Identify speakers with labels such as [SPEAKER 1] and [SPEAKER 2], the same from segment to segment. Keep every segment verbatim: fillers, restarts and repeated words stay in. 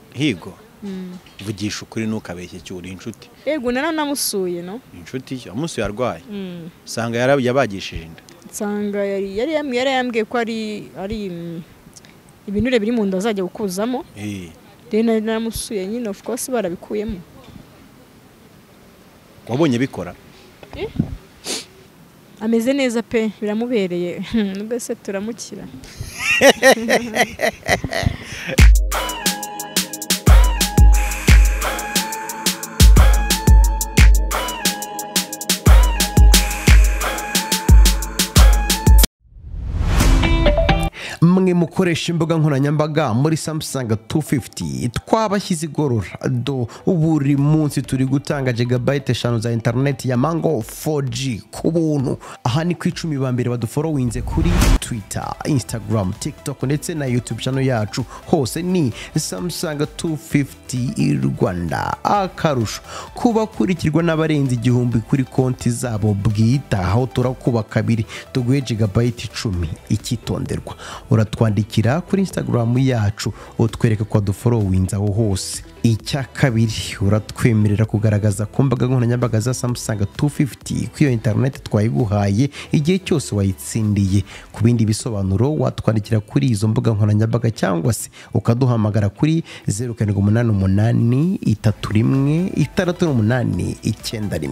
[SPEAKER 1] higo vugisha ukuri nukabeshye cyuri inshuti
[SPEAKER 2] yego nana namusuye no
[SPEAKER 1] inshuti amusuye arwaye sanga yarabagishije inda
[SPEAKER 2] sanga yari yari yari yambwiye ko ari ari ibinure biri mu nda azajya gukuzamo
[SPEAKER 1] eh
[SPEAKER 2] rero namusuye nyine of course barabikuyemo
[SPEAKER 1] wabonye bikora
[SPEAKER 2] eh ameze neza pe biramubereye nubwo se turamukira
[SPEAKER 3] mwe mukoresha imbuga nkoranyambaga muri Samsung two fifty twabashyize igorora do buri munsi turi gutanga gigabyte eshanu za internet ya Mango four G ku buntu. Aha ni ku icumi ba mbere badufollowinze kuri Twitter, Instagram, TikTok ndetse na YouTube channel yacu, hose ni Samsung two fifty Rwanda. Akarusho kuba kurikirwa n'abarenze igihumbi kuri konti zabo bwita, aho turakuba kabiri tuguye gigabyte icumi. Ikitonderwa, uratwandikira kuri Instagram yacu utwereka ko dufollowinze aho hose. Icya kabiri, uratwemerera kugaragaza ku mbaga nkoranyambaga za Samsung two fifty ku iyo internet twayiguhaye igihe cyose wayitsindiye. Ku bindi bisobanuro watwandikira kuri izo mbuga nkoranyambaga cyangwa se ukaduhamagara kuri zero karindwi umunani umunani itatu rimwe itandatu umunani icyenda rimwe.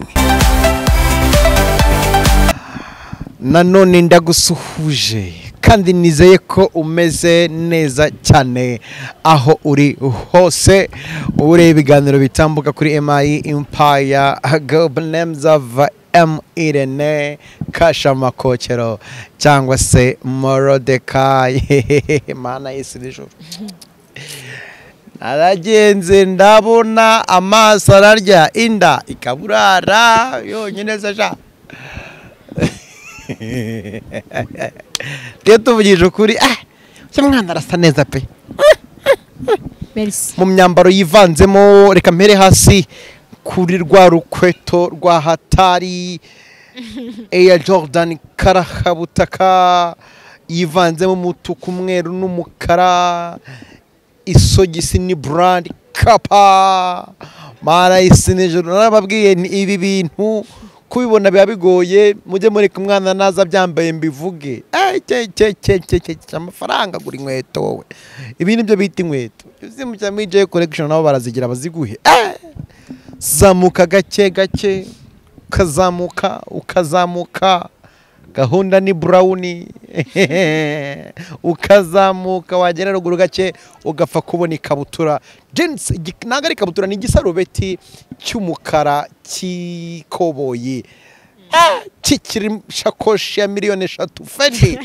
[SPEAKER 1] Nanone ndagusuhuje kandi nizeye ko umeze neza cyane aho uri hose. Ure ibiganiro bitambuka kuri M I Empire Global Names of M Irene Kashamakokero cyangwa se Morodeka mana y'isi n'ijoro. Naragenze ndabona amaso ararya inda ikaburara yonyine sha. Rero tuvugije ukuri ah cyamwana arasa neza pe.
[SPEAKER 2] Merci.
[SPEAKER 1] Mu myambaro yivanzemo, reka mpere hasi kuri rwa rukweto rwa hatari Air Jordan karahabutaka yivanzemo umutuku umweru n'umukara, isogisi ni brand Kappa. Mara isinejoro narababwiye ni ibi bintu kubibona biba bigoye, mujye muri kumwana naza byambaye mbivuge. Eh cye cye cye cye amafaranga guri inkweto wowe. Ibi nibyo bita inkweto. Uzi mu cya J collection nabo barazigira baziguhe. Eh zamuka gake gake ukazamuka ukazamuka, gahunda ni brown ukazamuka wagera ruguru gake ugapfa kubona ikabutura jeans nagari kabutura ni gisarubeti cy'umukara kikoboyi ah kikiri shakoshi ya miliyoni eshatu Fendi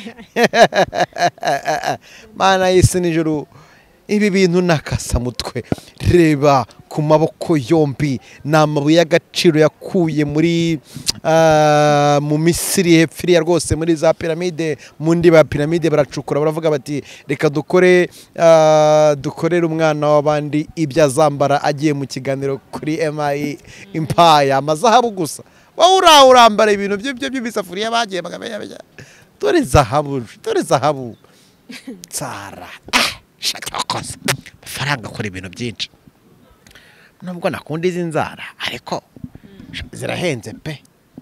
[SPEAKER 1] mana y'isi n'ijuru. Ibi bintu nakasa mutwe, reba ku maboko yombi n'amabuye y'agaciro yakuye muri uh, mu Misiri hepfiriya rwose muri za piramide. Mundi ba piramide baracukura baravuga bati reka dukore uh, dukorera umwana w'abandi ibyo azambara agiye mu kiganiro kuri M I Empire amazahabu gusa. Wowe ura urambara ibintu by'ibyo by'ibisafuriya bagiye bagabenya bya dore zahabu dore zahabu tsara shakakoze faranga kuri ibintu byinshi. Nubwo nakunda izi nzara ariko zirahenze pe.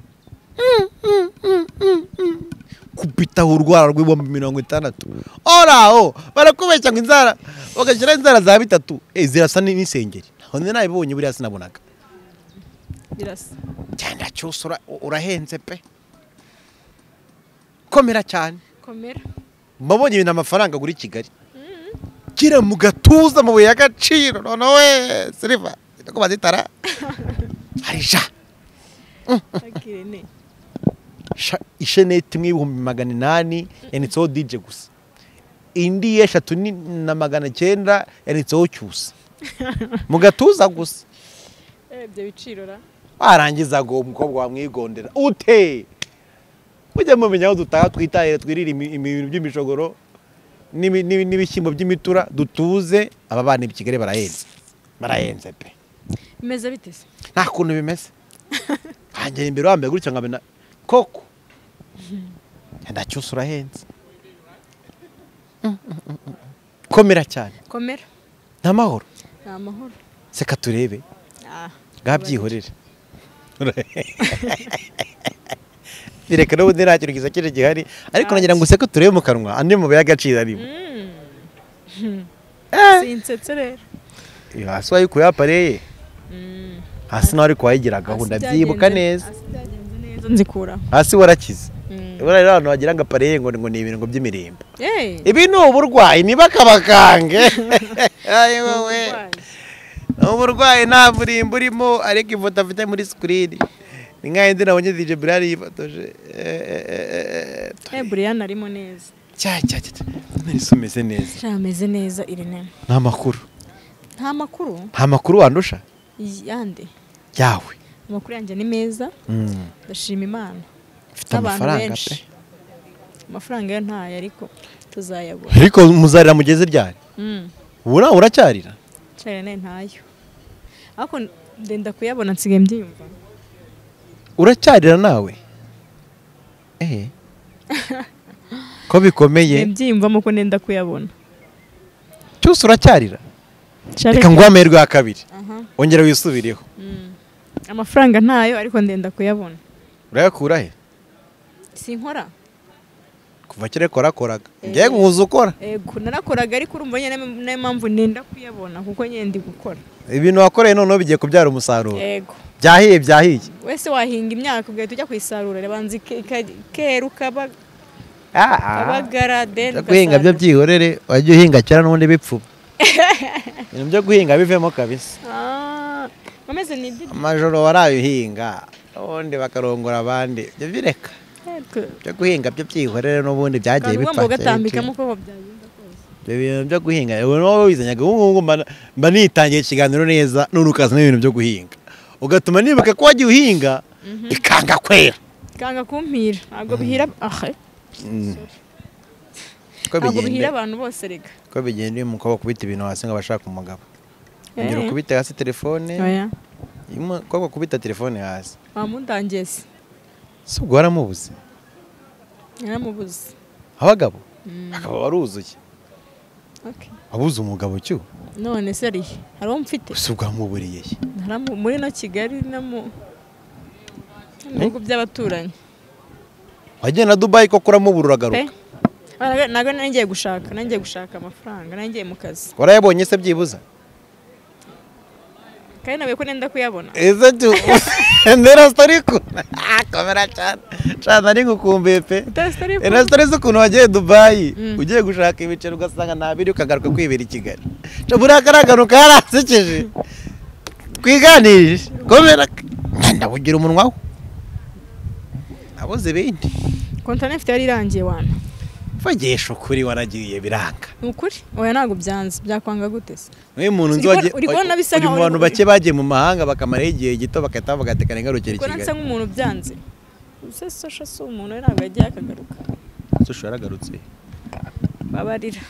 [SPEAKER 1] Kupita urwara rw'ibombi mirongo itandatu oraho barakubeshya ngo inzara bagashyira inzara za bitatu eh zirasa n'isengeri. None nabibonye buri hasi nabonaga
[SPEAKER 2] birasa
[SPEAKER 1] cyane cyosura urahenze pe. Komera cyane
[SPEAKER 2] komera.
[SPEAKER 1] Mabonye ibintu amafaranga guri Kigali kira mu gatuza mu y'agaciro none we Silva ko bazitara harisha
[SPEAKER 2] akirene
[SPEAKER 1] isheneti mw'ibihumbi magana inani yanitseho D J gusa, indi eshatu ni na magana cyenda yanitseho cyusa mu gatuza gusa.
[SPEAKER 2] Eh byo biciro ra
[SPEAKER 1] warangiza go umukobwa wamwigondera ute ujya mumenya aho dutaha twitahira twirira ibintu by'imishogoro n'ibishyimbo by'imitura dutuze. Aba bana i Kigali barahenze barahenze pe.
[SPEAKER 2] Bimeze bitese
[SPEAKER 1] nta kuntu bimeze hangera imbere wambaye gutya nkabena koko ndacyusura henze. Komera cyane
[SPEAKER 2] komera
[SPEAKER 1] n'amahoro
[SPEAKER 2] ni amahoro.
[SPEAKER 1] seka turebe
[SPEAKER 2] Ah,
[SPEAKER 1] bwabyihorere bireka n'ubundi nta kintu kiza kije gihari ariko nagira ngo useke turebe mu kanwa andi mu y'agaciro arimo
[SPEAKER 2] sinsetse rero.
[SPEAKER 1] hasi wayikuye apareye
[SPEAKER 2] Mm.
[SPEAKER 1] hasi nawe ariko wayigira gahunda byibuka neza
[SPEAKER 2] Hasi byagenze neza nzikura.
[SPEAKER 1] hasi warakize
[SPEAKER 2] Mm.
[SPEAKER 1] ubona rero abantu bagira ngo apareye ngo ngo ni ibintu ngo by'imirimbo
[SPEAKER 2] Eh.
[SPEAKER 1] ibi ni uburwayi niba kabakange ayi wowe uburwayi nta murimbo urimo ariko ifoto afite muri screen ni nka yindi nabonye D J Brian yifotoje
[SPEAKER 2] Eh, Brian arimo neza.
[SPEAKER 1] cya cya cya nari sumeze neza
[SPEAKER 2] Shameze neza Irene.
[SPEAKER 1] nta makuru
[SPEAKER 2] Nta makuru
[SPEAKER 1] nta makuru wandusha
[SPEAKER 2] yande.
[SPEAKER 1] yawe
[SPEAKER 2] Amakuru yanjye ni meza.
[SPEAKER 1] Mm.
[SPEAKER 2] Ndashima Imana.
[SPEAKER 1] ufite amafaranga pe
[SPEAKER 2] Amafaranga yo ntayo ariko tuzayabona.
[SPEAKER 1] ariko muzarira mugeze ryari
[SPEAKER 2] Mm.
[SPEAKER 1] ubura uracyarira
[SPEAKER 2] Cyane nayo ntayo. Ariko ndenda kuyabona nsigaye mbyiyumva.
[SPEAKER 1] uracyarira nawe eh ko bikomeye
[SPEAKER 2] Mbyiyumvamo ko ndenda kuyabona.
[SPEAKER 1] cyose uracyarira
[SPEAKER 2] Share-
[SPEAKER 1] reka nguhe amahirwe ya kabiri
[SPEAKER 2] Aha.
[SPEAKER 1] ongera wisubireho
[SPEAKER 2] Mm. Amafaranga ntayo ariko ndenda kuyabona.
[SPEAKER 1] urayakura he
[SPEAKER 2] Sinkora.
[SPEAKER 1] kuva kera korakoraga
[SPEAKER 2] Eh.
[SPEAKER 1] ngiye nkuza ukora
[SPEAKER 2] Ego narakoraga ariko urumva nyine nayo mpamvu ndenda kuyabona kuko nyine ndi gukora.
[SPEAKER 1] ibintu wakoreye noneho bigiye kubyara umusaruro
[SPEAKER 2] Ego.
[SPEAKER 1] byahiye byahiye
[SPEAKER 2] Wese wahinga imyaka ugahita ujya kuyisarura rebanza kera ukaba kabagara then
[SPEAKER 1] guhinga byo byihorere wajya uhinga kera n'ubundi bipfuba ibintu byo guhinga bivemo kabisa
[SPEAKER 2] Ah, mameze ni ibyo.
[SPEAKER 1] amajoro waraye uhinga ubundi bakarongora abandi ibyo bireka byo guhinga byo byihorere n'ubundi byagiye
[SPEAKER 2] Kandi
[SPEAKER 1] bipfa
[SPEAKER 2] ugomba ugatambikamo uko byagenda kose.
[SPEAKER 1] ibyo bintu byo guhinga ubu wowe wizanyaga ubu ngubu mba- mba nitangiye ikiganiro neza none ukaza n'ibintu byo guhinga ugatuma nibuka ko wagiye uhinga bikanga kwera
[SPEAKER 2] Kanga kumpira ntabwo bihira ah
[SPEAKER 1] Mm. ko
[SPEAKER 2] ntabwo bihira
[SPEAKER 1] bigenda
[SPEAKER 2] abantu bose rega.
[SPEAKER 1] ko bigenda iyo umukobwa akubita ibintu hasi ngo abashaka umugabo ongera
[SPEAKER 2] Eh.
[SPEAKER 1] ukubite hasi telefone
[SPEAKER 2] Oya.
[SPEAKER 1] iyo umukobwa akubita telefone hasi
[SPEAKER 2] Wamundangiye se.
[SPEAKER 1] si ubwo waramubuze
[SPEAKER 2] Naramubuze.
[SPEAKER 1] abagabo
[SPEAKER 2] Mm.
[SPEAKER 1] akaba waruzuye
[SPEAKER 2] Okay.
[SPEAKER 1] wabuze umugabo cyo
[SPEAKER 2] None se ari hari uwo mfite.
[SPEAKER 1] si ubwamuburiye ye
[SPEAKER 2] Naramu muri no Kigali no mu mu bihugu by'abaturanyi.
[SPEAKER 1] wagiye na Dubai ko kuramubura uragaruka
[SPEAKER 2] Pe. Nago nangiye gushaka, nangiye gushaka amafaranga, nangiye mu kazi.
[SPEAKER 1] warayabonye se byibuza
[SPEAKER 2] Kandi nawe ko nenda kuyabona.
[SPEAKER 1] ese tu ndera story ko kamera cyane cyane ari ngukumbuye pe
[SPEAKER 2] Utari
[SPEAKER 1] ena story z'ukuntu wagiye Dubai
[SPEAKER 2] Mm.
[SPEAKER 1] ugiye gushaka ibiceri ugasanga ntabiri ukagaruka kwibera i Kigali cyo buragaragaruka yarasekeje twiganirije komera ndabugira umunwa we abuze ibindi
[SPEAKER 2] Kontane mfite yari irangiye wana.
[SPEAKER 1] vagesha ukuri waragiye biranga
[SPEAKER 2] Nukuri? Oya ntago byanze, byakwanga gute se?
[SPEAKER 1] niyo umuntu nzi
[SPEAKER 2] Uri
[SPEAKER 1] wagiye
[SPEAKER 2] kubona- uri kubona bisa
[SPEAKER 1] uri
[SPEAKER 2] nkaho
[SPEAKER 1] mu
[SPEAKER 2] uri
[SPEAKER 1] bantu
[SPEAKER 2] muri-
[SPEAKER 1] bake bagiye mu mahanga bakamara igihe gito bagahita bavuga ati kare ngarukira i
[SPEAKER 2] Ko nansa
[SPEAKER 1] Kigali
[SPEAKER 2] nk'umuntu byanze. Use sosha so umuntu we ntabwo yagiye akagaruka.
[SPEAKER 1] susho yaragarutse
[SPEAKER 2] Babarira.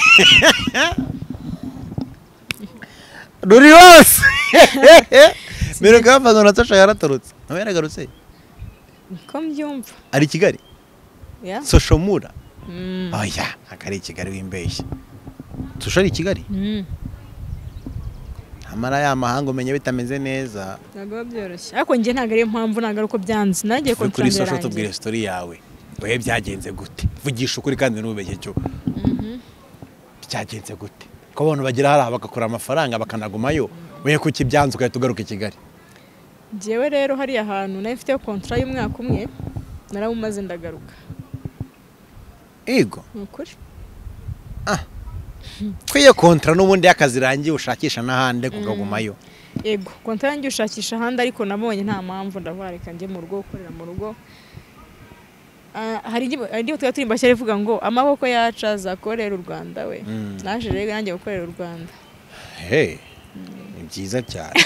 [SPEAKER 1] ruri hose mbere kavaga na susho yaratorotse nawe yaragarutse
[SPEAKER 2] Ko mbyumva.
[SPEAKER 1] ari i Kigali
[SPEAKER 2] Ya?
[SPEAKER 1] susho mura
[SPEAKER 2] Mm.
[SPEAKER 1] oya akari i Kigali wimbeshye susho ari i Kigali
[SPEAKER 2] Mm.
[SPEAKER 1] amara ya mahanga umenye bitameze neza
[SPEAKER 2] Ntabwo byoroshye. Ariko njye ntabwo ariyo mpamvu ntabwo ari uko byanze. Nagiye
[SPEAKER 1] kuri
[SPEAKER 2] kontrande
[SPEAKER 1] susho
[SPEAKER 2] yarangiye.
[SPEAKER 1] tubwire story yawe wewe byagenze gute vugisha ukuri kandi ntubeshye cyo
[SPEAKER 2] Mhm.
[SPEAKER 1] byagenze gute ko abantu bagira hariya bagakora amafaranga bakanagumayo wewe kuki byanze ugahita ugaruka i Kigali
[SPEAKER 2] Jewe rero hariya hantu nari mfite kontra y'umwaka umwe naramumaze ndagaruka.
[SPEAKER 1] ego
[SPEAKER 2] Nukuri?
[SPEAKER 1] ko iyo kontra n'ubundi y'akazi irangiye ushakisha n'ahandi kugagumayo
[SPEAKER 2] Ego, kontra yanjye ushakisha ahandi ariko nabonye nta mpamvu ndavareka njye mu rugo gukorera mu rugo. Ah, hari igihe hari igihe tuba turi mbashyira ivuga ngo amaboko yacu azakorera u Rwanda we.
[SPEAKER 1] Mm.
[SPEAKER 2] Naje rero nanjye gukorera u Rwanda.
[SPEAKER 1] he ni byiza cyane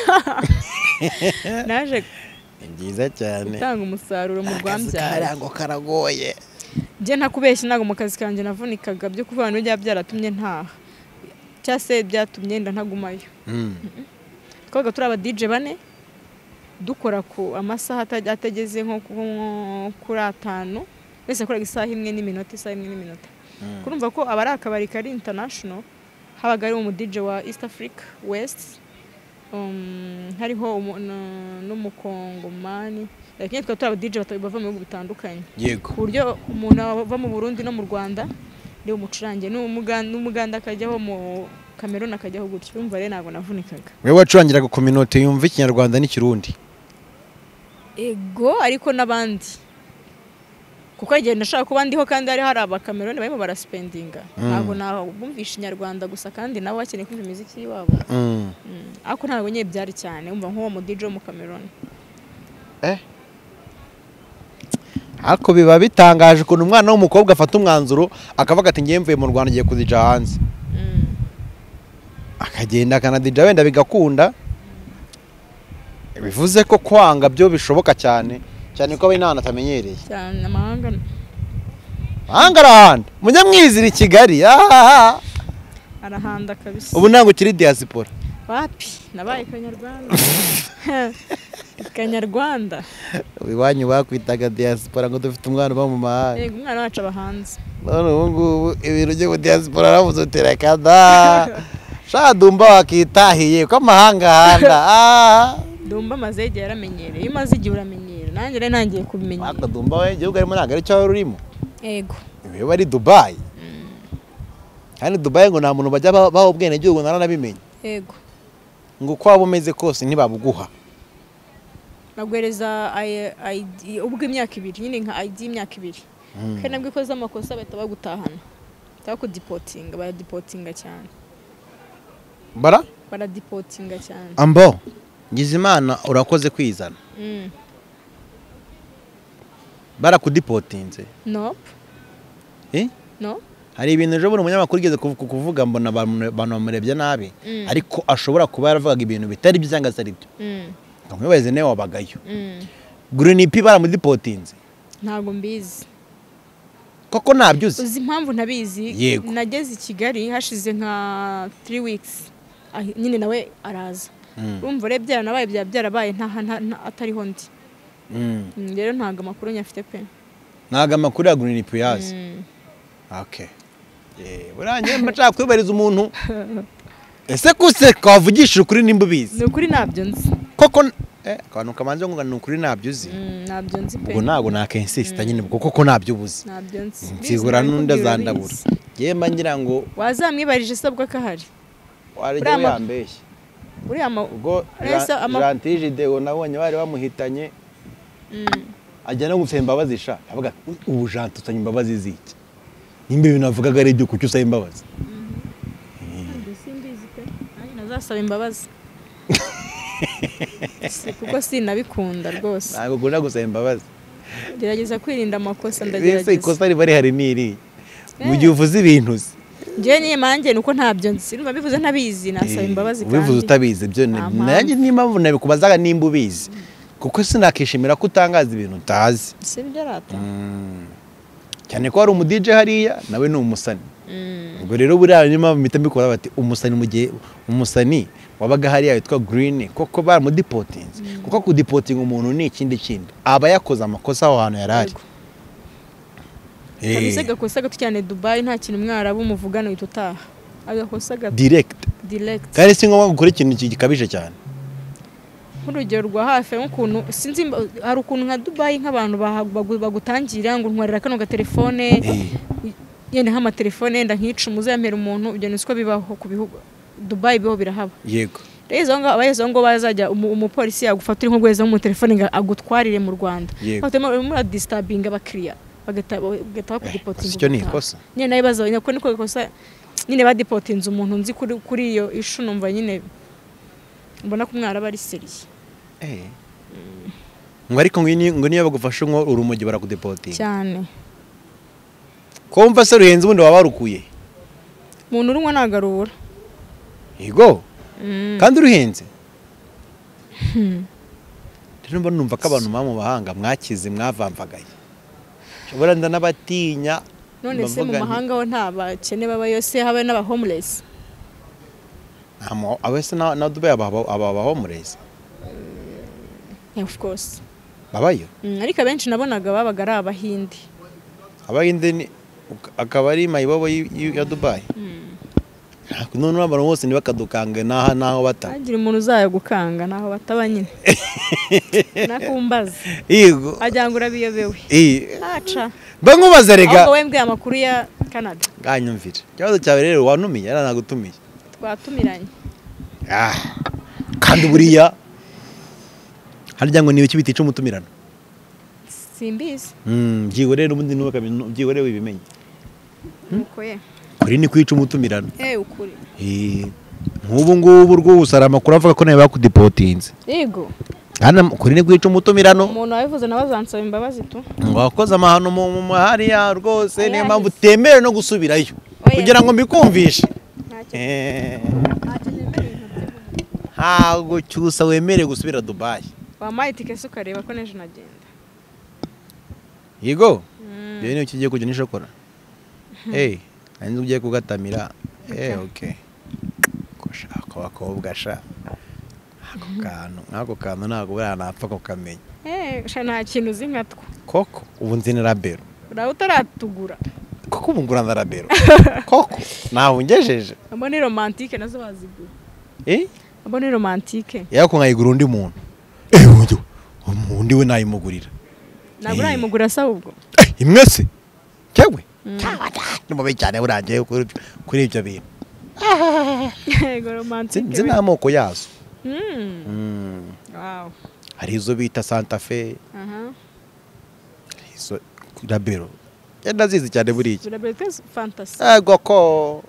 [SPEAKER 2] Naje
[SPEAKER 1] ni byiza cyane
[SPEAKER 2] gutanga umusaruro mu
[SPEAKER 1] akazi
[SPEAKER 2] Rwanda.
[SPEAKER 1] kariya ngo karagoye
[SPEAKER 2] Njye ntakubeshya ntago mu kazi kanjye navunikaga byo kuvuga ngo bijya byaratumye ntaha. Cyangwa se byatumye nda ntagumayo.
[SPEAKER 1] Mm.
[SPEAKER 2] Twabaga turi aba D J bane dukora ku amasaha atajya atageze nko ku- kuri atanu wese akoraga isaha imwe n'iminota isaha imwe n'iminota.
[SPEAKER 1] Mm.
[SPEAKER 2] Kurumva ko aba ari akabari kari international habaga ari umu D J wa East Africa West um, hariho n'umukongomani lakini twa twa D J bava mu bihugu bitandukanye
[SPEAKER 1] yego
[SPEAKER 2] ku buryo umuntu ava mu Burundi no mu Rwanda ndi umucurange n'umuganda akajyaho mu Cameroon akajyaho gutyo urumva rero ntabwo navunikaga.
[SPEAKER 1] Wewe wacurangiraga community yumva ikinyarwanda n'ikirundi?
[SPEAKER 2] Ego ariko nabandi kuko igihe ndashaka kuba ndiho kandi hari hari aba Cameroon barimo baraspendinga ntabwo nabumvisha inyarwanda gusa kandi nabo bakeneye kumva imiziki wabo ariko ntabwo nyeye byari cyane umva nko mu D J mu Cameroon.
[SPEAKER 1] Eh Ako biba bitangaje ukuntu umwana w'umukobwa afata umwanzuro akavuga ati ngiye mvuye mu Rwanda ngiye kuzija hanze akagenda akanadija wenda bigakunda bivuze ko kwanga byo bishoboka cyane cyane ko abana atamenyereye
[SPEAKER 2] cyane amahanga
[SPEAKER 1] mahanga arahanda munyamwizira i Kigali ah
[SPEAKER 2] arahanda kabisa
[SPEAKER 1] ubu ntango kiri diaspora
[SPEAKER 2] wapi nabaye Kanyarwanda Kanyarwanda
[SPEAKER 1] wiwanyu bakwitaga diaspora ngo dufite umwana ba mu mahanga
[SPEAKER 2] yego umwana wacu abahanze
[SPEAKER 1] none ubu ngubu ibintu byo diaspora aravuze terekada sha Dumba wakitahiye ko amahanga handa ah
[SPEAKER 2] Dumba mazege yaramenyereye imaze igihe uramenyera nanjye rero ntangiye kubimenyera
[SPEAKER 1] aka Dumba we igihugu arimo ntago ari cyo rurimo
[SPEAKER 2] yego
[SPEAKER 1] ibi bari Dubai kandi Dubai ngo nta muntu bajya baho ubwene gihugu naranabimenye
[SPEAKER 2] yego
[SPEAKER 1] ngo kwa bumeze kose ntibabuguha
[SPEAKER 2] bagwereza I D ubwo imyaka ibiri nyine nka I D imyaka ibiri kandi nabwo ikoze amakosa bahita bagutahana takudipotinga baradipotinga cyane
[SPEAKER 1] bara
[SPEAKER 2] baradipotinga cyane
[SPEAKER 1] ambo Ngizimana urakoze kwizana
[SPEAKER 2] mm. barakudipotinze
[SPEAKER 1] nope
[SPEAKER 2] eh no
[SPEAKER 1] hari ibintu ejo buri umunyamakuru igeze kuvuga mbona abantu bamurebye nabi ariko ashobora kuba yaravugaga ibintu bitari byangase ari byo nkamwibaze ne wabagayo Green P baramudipotinze
[SPEAKER 2] ntago mbizi
[SPEAKER 1] koko nabyuze
[SPEAKER 2] uzi impamvu ntabizi nageze i Kigali hashize nka three weeks nyine nawe araza urumva rero byaranabaye bya byarabaye nta atariho ndi rero ntago amakuru nyafite pe
[SPEAKER 1] ntago amakuru ya Green P yazi okay eh burangiye mbaca kwibariza umuntu ese kuse kavugisha ukuri nimba bizi
[SPEAKER 2] ni ukuri nabyo nzi
[SPEAKER 1] koko eh kantu kamanze ngo ni ukuri nabyo uzi
[SPEAKER 2] nabyo nzi pe
[SPEAKER 1] ubwo nago nakensista nyine ubwo koko nabyo ubuzi
[SPEAKER 2] nabyo nzi
[SPEAKER 1] nsigura nunda zandabura yemba ngira ngo
[SPEAKER 2] wazamwibarije sabwa kahari
[SPEAKER 1] warije yambeshye
[SPEAKER 2] uri ama
[SPEAKER 1] ubwo Jantije Deo nabonye bari bamuhitanye ajya no gutsemba bazisha avuga ubu Jantu utanye imbabazi ziki nimba ibintu avugaga ari byo kucyo usaba imbabazi
[SPEAKER 2] simbizi pe ari nazasaba imbabazi kuko sinabikunda rwose
[SPEAKER 1] ntabwo gunda gusaba imbabazi
[SPEAKER 2] gerageza kwirinda amakosa ndagerageza
[SPEAKER 1] ese ikosa riba rihari niri mu gihe uvuze ibintu
[SPEAKER 2] nje niye manje nuko ntabyo nzi numva bivuze ntabizi nasaba imbabazi kandi
[SPEAKER 1] bivuze utabizi byo nanjye nimpamvu nabikubazaga nimba ubizi kuko sinakishimira ko utangaza ibintu utazi
[SPEAKER 2] sibyo rata
[SPEAKER 1] cyane ko ari umu D J hariya nawe ni umusani ubwo rero buriya nyuma bimita mbikora bati umusani mu gihe umusani wabaga hariya yitwa Green koko baramudipotinze kuko kudipotinga umuntu ni ikindi kindi aba yakoze amakosa aho hantu yarari
[SPEAKER 2] kabisa gakosa gato cyane Dubai nta kintu mwarabu muvugano itutaha agakosa gato
[SPEAKER 1] direct
[SPEAKER 2] direct
[SPEAKER 1] kandi singombwa gukora ikintu gikabije cyane
[SPEAKER 2] urugero rwa hafi nk'ukuntu sinzi hari ukuntu nka Dubai nk'abantu bagutangira ngo ntwarira kano ga telefone yene nk'ama telefone yenda nkica umuzamera umuntu ibyo nisiko bibaho ku bihugu Dubai biho birahaba
[SPEAKER 1] yego
[SPEAKER 2] rezo ngo abayezo ngo bazajya umupolisi yagufatira nko gweza mu telefone ngo agutwarire mu Rwanda batema muri disturbing abakiriya bagata bagata kudipotinga
[SPEAKER 1] icyo ni ikosa
[SPEAKER 2] nyine nayibaza nyako niko ikosa nyine badipotinze umuntu nzi kuri kuri iyo ishu numva nyine mbona ko umwara bari seriye
[SPEAKER 1] eh ngo ariko ngo niyo bagufashe ngo urumogi barakudipotinga
[SPEAKER 2] cyane
[SPEAKER 1] komva se ruhenze ubundi wabarukuye
[SPEAKER 2] umuntu urumwa nagarura
[SPEAKER 1] yego kandi ruhenze rero mbona numva ko abantu mu bahanga mwakize mwavamvagaye shobora ndanabatinya
[SPEAKER 2] none se mu mahanga ho nta bakene baba yose habe n'aba homeless
[SPEAKER 1] amo abese na na Dubai aba aba homeless
[SPEAKER 2] of course
[SPEAKER 1] babayo
[SPEAKER 2] ariko benshi nabonaga babaga ari abahindi
[SPEAKER 1] abahindi ni akaba ari mayibobo ya Dubai none abantu bose ntibakadukange naha naho bata
[SPEAKER 2] agira umuntu uzayo gukanga naho bataba nyine nakumbaza
[SPEAKER 1] yego
[SPEAKER 2] ajyanga urabiyobewe
[SPEAKER 1] eh
[SPEAKER 2] aca
[SPEAKER 1] ba nkubaza rega
[SPEAKER 2] ahubwo wembwe amakuru ya Canada
[SPEAKER 1] ganyumvira ikibazo cyawe rero wanumiye yaranagutumiye
[SPEAKER 2] twatumiranye
[SPEAKER 1] ah kandi buriya harya ngo niwe kibitica umutumirano
[SPEAKER 2] simbizi
[SPEAKER 1] mm giwe rero ubundi nuka giwe rero ibimenye
[SPEAKER 2] nuko ye
[SPEAKER 1] kuri ni kwica umutumirano
[SPEAKER 2] eh ukuri
[SPEAKER 1] eh nk'ubu ngubu rwose ari amakuru avuga ko nawe bakudipotinze
[SPEAKER 2] yego
[SPEAKER 1] hana kuri ni kwica umutumirano
[SPEAKER 2] umuntu wabivuze nabazansaba imbabazi tu
[SPEAKER 1] ngo wakoze amahano mu mahari ya rwose niyo mpamvu utemere no gusubirayo kugira ngo mbikumvishe eh hago cyusa wemere gusubira Dubai
[SPEAKER 2] wamaye itike se ukareba ko neje nagenda
[SPEAKER 1] yego byo niyo kigiye kujya nishokora eh kandi ugiye kugatamira eh okay koshaka bakobwa sha ako kantu nkako kantu ntago buranapfa ko kamenya
[SPEAKER 2] eh sha nta kintu uzi nkatwo
[SPEAKER 1] koko ubu nzine rabero
[SPEAKER 2] uraho utaratugura
[SPEAKER 1] koko ubu ngurana rabero koko naho ngejeje
[SPEAKER 2] abo ni romantique nazo bazigura
[SPEAKER 1] eh
[SPEAKER 2] abo ni romantique
[SPEAKER 1] yako nkayigura undi muntu eh uyu undi we nayimugurira
[SPEAKER 2] ntabwo urayimugura sa ubwo
[SPEAKER 1] imwe se cyagwe nimube cyane burangiye kuri ibyo bintu
[SPEAKER 2] yego romantique
[SPEAKER 1] nzi n'amoko yazo
[SPEAKER 2] mm wow
[SPEAKER 1] hari izo bita Santa Fe
[SPEAKER 2] aha
[SPEAKER 1] izo rabero yenda zizi cyane buri iki
[SPEAKER 2] rabero tes fantasy
[SPEAKER 1] ego ko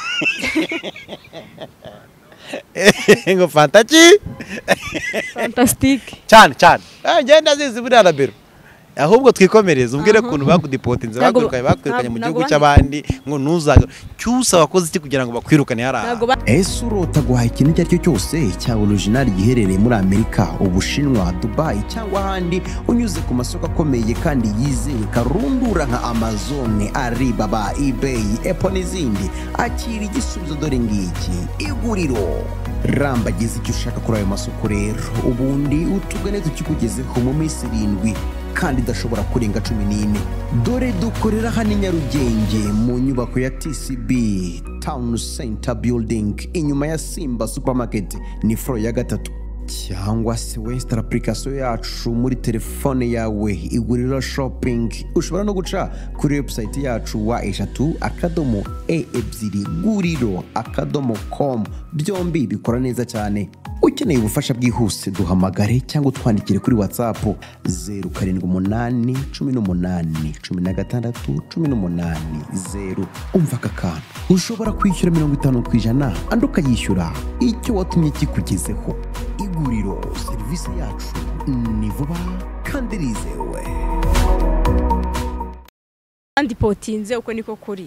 [SPEAKER 1] ngo fantasy
[SPEAKER 2] fantastique
[SPEAKER 1] cyane cyane ngenda zizi buri rabero ahubwo twikomereza ubwire kuntu bakudipotinze bakwirukanye bakwirukanye mu gihugu cy'abandi ngo nuzaga cyusa wakoze iki kugira ngo bakwirukane hara
[SPEAKER 3] ese urota guhaha ikintu icyo ari cyo cyose cya original giherereye muri Amerika Ubushinwa Dubai cyangwa ahandi unyuze ku masoko akomeye kandi yizewe karundura nka Amazon Alibaba eBay Apple n'izindi akira igisubizo dore ngiki iguriro rambagize icyo ushaka kuri ayo masoko rero ubundi utugane tukikugezeho mu minsi irindwi kandi idashobora kurenga cumi n'ine dore dukorera hano i Nyarugenge mu nyubako ya T C B Town Center Building inyuma ya Simba Supermarket ni floor ya gatatu cyangwa se Western application yacu muri telefone yawe iguriro shopping ushobora no guca kuri website yacu wa eshatu akadomo e ebyiri guriro akadomo com byombi bikora neza cyane ukeneye ubufasha bwihuse duhamagare cyangwa twandikire kuri WhatsApp zero karindwi umunani cumi n'umunani cumi na gatandatu cumi n'umunani zero umva kakana ushobora kwishyura mirongo itanu ku ijana andi ukayishyura icyo watumye kikugezeho iguriro serivisi yacu ni vuba kandi rizewe
[SPEAKER 2] andi potinze uko niko kuri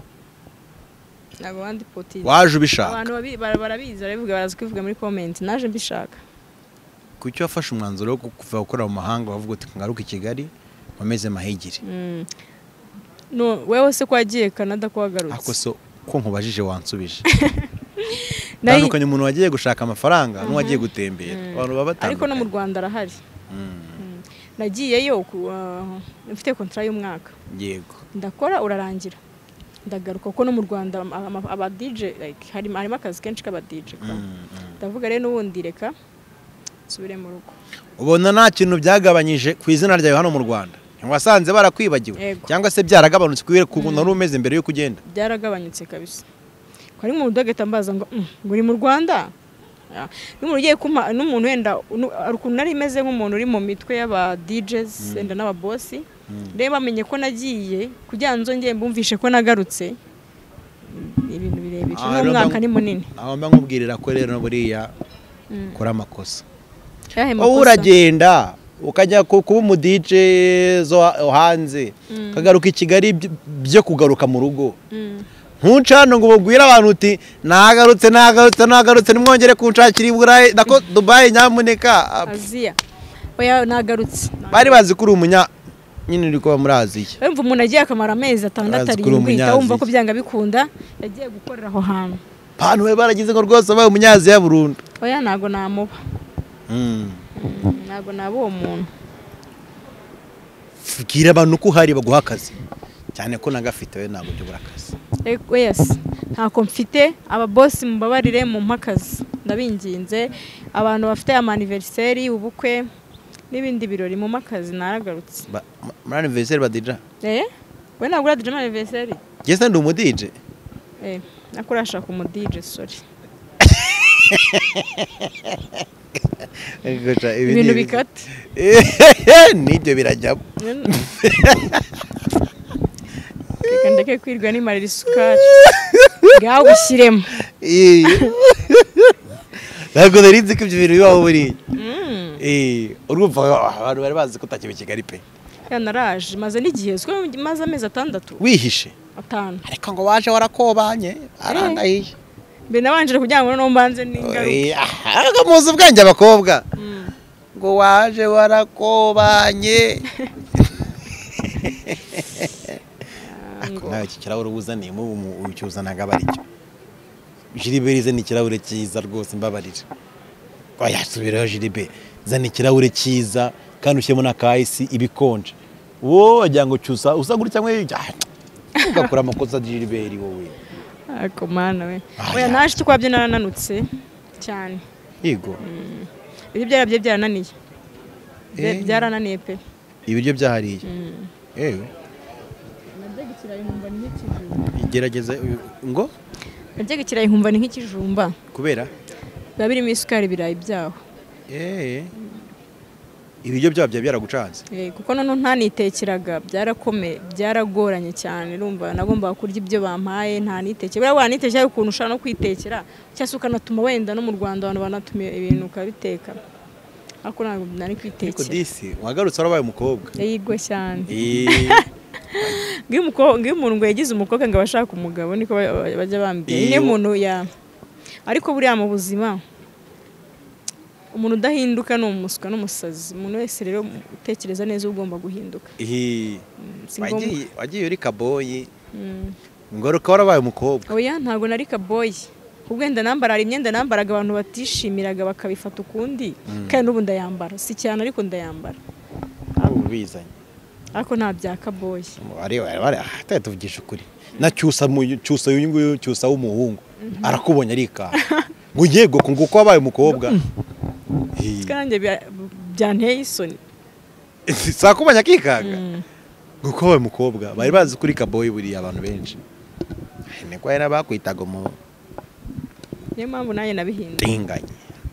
[SPEAKER 2] nabo andi potinze
[SPEAKER 1] waje ubishaka
[SPEAKER 2] abantu barabizi barabivuga barazwivuga muri comment naje mbishaka
[SPEAKER 1] kucyo wafashe umwanzuro wo kuva gukora mu mahanga bavuga uti ngaruka i Kigali wameze mahigiri
[SPEAKER 2] no wewe se kwagiye Canada kwagarutse
[SPEAKER 1] ako so ko nkubajije wansubije Tandukanye umuntu wagiye gushaka amafaranga n'uwagiye gutembera abantu babatandukanye
[SPEAKER 2] ariko no mu Rwanda arahari nagiyeyo mfite contrat y'umwaka
[SPEAKER 1] yego
[SPEAKER 2] ndakora urarangira ndagaruka ko no mu Rwanda aba D J like hari harimo akazi kenshi k'aba D J ndavuga rero n'ubundi reka subire mu rugo
[SPEAKER 1] ubona nta kintu byagabanyije ku izina ryawe hano mu Rwanda wasanze barakwibagiwe cyangwa se byaragabanutse kubera kuntu nari umeze mbere yo kugenda
[SPEAKER 2] byaragabanyutse kabisa kwari mu dogeta mbaza ngo nguri mu Rwanda n'umuntu ugiye kuma n'umuntu wenda ukuntu nari meze nk'umuntu uri mu mitwe y'aba D Js wenda n'aba boss rero bamenye ko nagiye kugira ngo nzongere mbumvishe ko nagarutse ibintu birebire n'umwaka ni munini
[SPEAKER 1] aho mba nkubwirira ko rero buriya kora amakosa wowe uragenda ukajya kuba umu D J zo hanze kagaruka i Kigali byo kugaruka mu rugo ntucano ngo ubwire abantu uti nagarutse nagarutse nagarutse nimwongere kunshakira iburayi nako Dubai nyamuneka
[SPEAKER 2] Aziya oya nagarutse
[SPEAKER 1] bari bazi kuri umunya nyine uri kuba muri Aziya
[SPEAKER 2] wumva umuntu agiye akamara amezi atandatu arindwi wumva ko byanga bikunda yagiye gukorera aho hantu
[SPEAKER 1] abantu we baragize ngo rwose baye umunyaziya burundu
[SPEAKER 2] oya nago namuba mm nago nabo uwo muntu
[SPEAKER 1] fugira abantu ko hari baguha akazi cyane ko nagafite we ntabwo byo burakazi
[SPEAKER 2] ego yes ntako mfite aba boss mubabarire mu mpakazi ndabinginze abantu bafite amaniversary ubukwe n'ibindi birori mu makazi naragarutse
[SPEAKER 1] muri anniversaire ba D J
[SPEAKER 2] eh we nagura D J anniversary
[SPEAKER 1] Jesse ndi umu D J
[SPEAKER 2] eh nakurasha ku mu D J sorry ibintu bikata
[SPEAKER 1] nibyo birajyamo
[SPEAKER 2] reka ndeke kwirwa n'imarira isukari ngaho gushyiremo
[SPEAKER 1] ntabwo nari nzi ko ibyo bintu bibaho buriya urumva abantu bari bazi ko utakiba i Kigali pe
[SPEAKER 2] naraje maze n'igihe maze amezi atandatu
[SPEAKER 1] wihishe
[SPEAKER 2] atanu
[SPEAKER 1] ariko ngo waje warakobanye arandahiye
[SPEAKER 2] mbe nabanje kugira ngo no mbanze n'ingaruka
[SPEAKER 1] muzi ubwanjye abakobwa ngo waje warakobanye nawe iki kirahure uzaniye mu ucyuzanaga baricyo Gilbert zani ikirahure cyiza rwose mbabarira oya subiraho Gilbert zani ikirahure cyiza kandi ushyemo na kaisi ibikonje wo ajya ngo cyusa usagura cyangwa ugakora amakosa Gilbert wowe
[SPEAKER 2] ako mana we oya naje twabye narananutse cyane
[SPEAKER 1] yego
[SPEAKER 2] ibyo byarabye byarananiye byarananiye pe
[SPEAKER 1] ibiryo byahariye ewe
[SPEAKER 2] Ikirayi nkumva ni nk'ikijumba.
[SPEAKER 1] Igerageza ngo?
[SPEAKER 2] Najyaga ikirayi nkumva ni nk'ikijumba.
[SPEAKER 1] Kubera?
[SPEAKER 2] Biba birimo isukari ibirayi byaho.
[SPEAKER 1] Eh. Ibiryo byabo bya byaragucanze.
[SPEAKER 2] Eh kuko none ntanitekeraga byarakome byaragoranye cyane urumva nagomba kurya ibyo bampaye nta nitekera. Bwa wanitekera ukuntu ushaka no kwitekera cyase ukanatuma wenda no mu Rwanda abantu banatumiye ibintu ukabiteka. Ako ntabwo nari kwitekera.
[SPEAKER 1] Ariko disi wagarutse warabaye umukobwa.
[SPEAKER 2] Yego cyane.
[SPEAKER 1] Eh.
[SPEAKER 2] Ngiye umukobwa ngiye umuntu ngo yagize umukobwa ngo abashaka umugabo niko bajya bambye. Ine muntu ya ariko buriya mu buzima umuntu udahinduka no umuswa n'umusazi umuntu wese rero utekereza neza ugomba guhinduka.
[SPEAKER 1] Eh. Wagiye wagiye uri kaboyi. Ngaruka warabaye umukobwa.
[SPEAKER 2] Oya ntago nari kaboyi. Ubwenda nambara imyenda nambaraga abantu batishimiraga bakabifata ukundi kandi n'ubu ndayambara si cyane ariko ndayambara.
[SPEAKER 1] Ubizanye.
[SPEAKER 2] Ariko nta bya kaboyi.
[SPEAKER 1] Ari ari atari tuvugisha ukuri. Na cyusa mu cyusa uyu nguyu cyusa w'umuhungu. Arakubonye arika. Ngo yego nguko wabaye umukobwa.
[SPEAKER 2] Kandi byanteye isoni.
[SPEAKER 1] Sakubanya kikaga. Nguko wabaye umukobwa. Bari bazi kuri kaboyi buri abantu benshi. Niko era bakwitaga mu
[SPEAKER 2] niyo mpamvu naye nabihinda
[SPEAKER 1] tinganye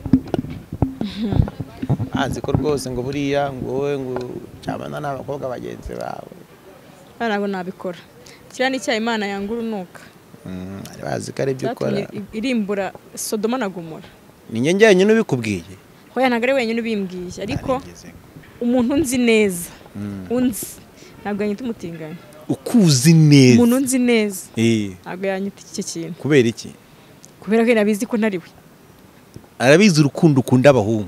[SPEAKER 1] azi ko rwose ngo buriya ngo wowe ngo cyabana n'abakobwa bagenzi bawe
[SPEAKER 2] ntabwo nabikora kira ni cyayi Imana yangurunuka
[SPEAKER 1] ari bazi ko ari byo ukora
[SPEAKER 2] irimbura Sodoma na Gomora
[SPEAKER 1] ni njye njyenyine ubikubwiye
[SPEAKER 2] hoya ntabwo ari wenyine ubimbwiye ariko umuntu nzi neza unzi ntabwo yanyita umutinganya
[SPEAKER 1] ukuzi neza
[SPEAKER 2] umuntu nzi neza
[SPEAKER 1] eh
[SPEAKER 2] ntabwo yanyita iki kintu
[SPEAKER 1] kubera iki
[SPEAKER 2] kubera ko nabizi ko ntari we
[SPEAKER 1] arabizi urukundo ukunda abahungu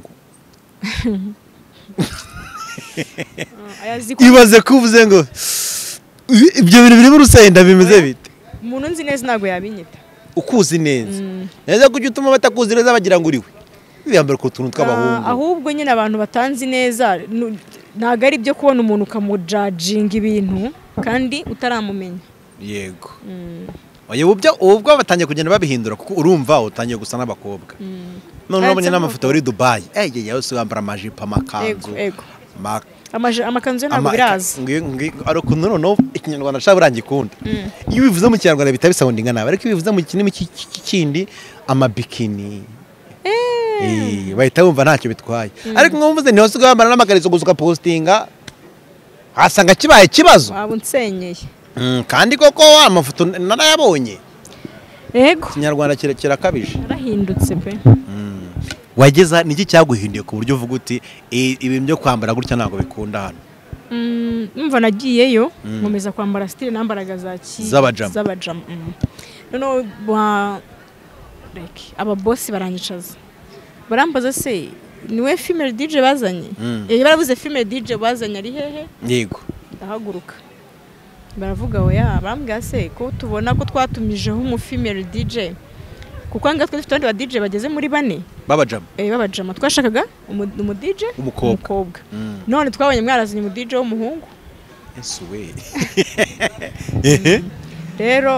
[SPEAKER 1] ibaze kuvuze ngo ibyo bintu biri mu rusenda bimeze bite
[SPEAKER 2] umuntu nzi neza ntabwo yabinyita
[SPEAKER 1] ukuzi neza neza kujya utuma batakuzi neza bagira ngo uriwe biyambara ku tuntu tw'abahungu
[SPEAKER 2] ahubwo nyine abantu batanzi neza ntabwo ari byo kubona umuntu ukamujajinga ibintu kandi utaramumenya
[SPEAKER 1] yego oye ubyo ubwo batangiye kugenda babihindura kuko urumva utangiye gusa n'abakobwa none nabonye n'amafoto muri Dubai eh ye yose wambara amajipo amakanzu
[SPEAKER 2] ego amakanzu ntabwo biraza
[SPEAKER 1] ari ukuntu noneho ikinyarwanda cya burangikunda iyo bivuze mu kinyarwanda bita bisoundinga nabi ariko iyo bivuze mu kinimi kindi amabikini eh bahita bumva ntacyo bitwaye ariko nkumvuze ni hose ugambara n'amakariso gusuka postinga hasanga kibaye kibazo
[SPEAKER 2] wabunsenyeye
[SPEAKER 1] kandi koko amafoto narayabonye
[SPEAKER 2] yego
[SPEAKER 1] kinyarwanda kirakabije
[SPEAKER 2] narahindutse pe
[SPEAKER 1] wageza niki cyaguhinduye ku buryo uvuga uti ibintu byo kwambara gutya ntabwo bikunda hano
[SPEAKER 2] umva nagiyeyo nkomeza kwambara style nambaraga za ki
[SPEAKER 1] zabajama
[SPEAKER 2] zabajama none ba like aba boss baranyicaza barambaza se niwe female D J bazanye eh baravuze female D J bazanye ari hehe
[SPEAKER 1] yego
[SPEAKER 2] ndahaguruka baravuga oya bambwa se ko tubona ko twatumijeho umu female D J kuko anga twe dufite abandi ba D J bageze muri bane
[SPEAKER 1] babajama
[SPEAKER 2] eh babajama twashakaga umu D J
[SPEAKER 1] umukobwa
[SPEAKER 2] none twabonye mwarazanye umu D J w'umuhungu
[SPEAKER 1] ese we
[SPEAKER 2] rero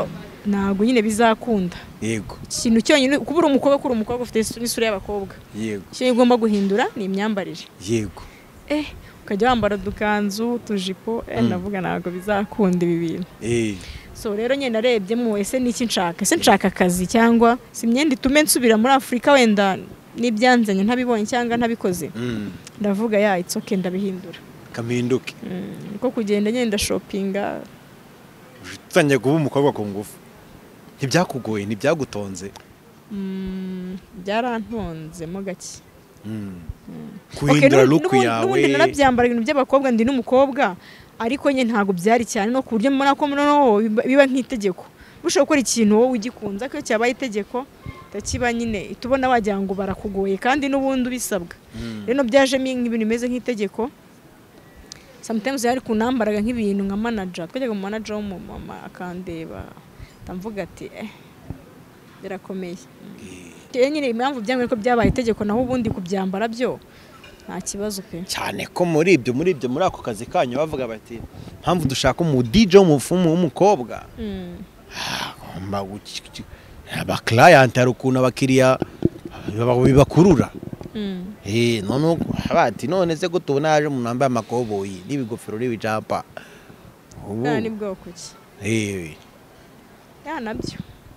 [SPEAKER 2] ntabwo nyine bizakunda.
[SPEAKER 1] yego
[SPEAKER 2] Ikintu cyonyine kubura umukobwa kuri umukobwa ufite isura y'abakobwa,
[SPEAKER 1] yego
[SPEAKER 2] icyo ugomba guhindura ni imyambarire.
[SPEAKER 1] yego
[SPEAKER 2] eh ukajya wambara udukanzu tujipo, eh navuga ntabwo bizakunda ibi bintu.
[SPEAKER 1] eh
[SPEAKER 2] So rero nyine narebyemo ese niki nshaka, ese nshaka akazi cyangwa si imyenda itume nsubira muri Afurika wenda n'ibyanzanye ntabibonye cyangwa ntabikoze.
[SPEAKER 1] mm.
[SPEAKER 2] Ndavuga ya it's okay ndabihindura
[SPEAKER 1] kaminduke
[SPEAKER 2] niko kugenda ngenda shoppinga.
[SPEAKER 1] utangiye kuba umukobwa ku ngufu ntibyakugoye ntibyagutonze
[SPEAKER 2] Mm, byarantonzemo gake.
[SPEAKER 1] mm.
[SPEAKER 2] Okay,
[SPEAKER 1] kuhindura
[SPEAKER 2] nu-
[SPEAKER 1] look
[SPEAKER 2] nubundi-
[SPEAKER 1] yawe
[SPEAKER 2] nubundi narabyambara ibintu by'abakobwa ndi n'umukobwa, ariko nye ntago byari cyane no ku buryo mbona ko noneho biba- biba nk'itegeko. Ushobora gukora ikintu wowe ugikunze ariko cyabaye itegeko takiba nyine tubona wagira ngo barakugoye kandi n'ubundi ubisabwa. Rero byajemo nk'ibintu bimeze nk'itegeko. Sometimes yari kunambaraga nk'ibintu nka manager, twajyaga mu manager w'umumama akandeba ndamvuga ati eh birakomeye. Rero nyine impamvu byamwe ko byabaye itegeko naho ubundi kubyambara byo nta kibazo pe.
[SPEAKER 1] cyane ko muri ibyo muri ibyo muri ako kazi kanyu bavuga bati mpamvu dushaka umu D J w'umufumu w'umukobwa
[SPEAKER 2] Mm.
[SPEAKER 1] ngomba aba client hari ukuntu abakiriya bibakurura
[SPEAKER 2] Mm.
[SPEAKER 1] eh none bati none se ko tubona yaje umuntu wambaye amakoboyi n'ibigofero n'ibijampa
[SPEAKER 2] Nta ni bwoko ki.
[SPEAKER 1] eh
[SPEAKER 2] Ya nabyo.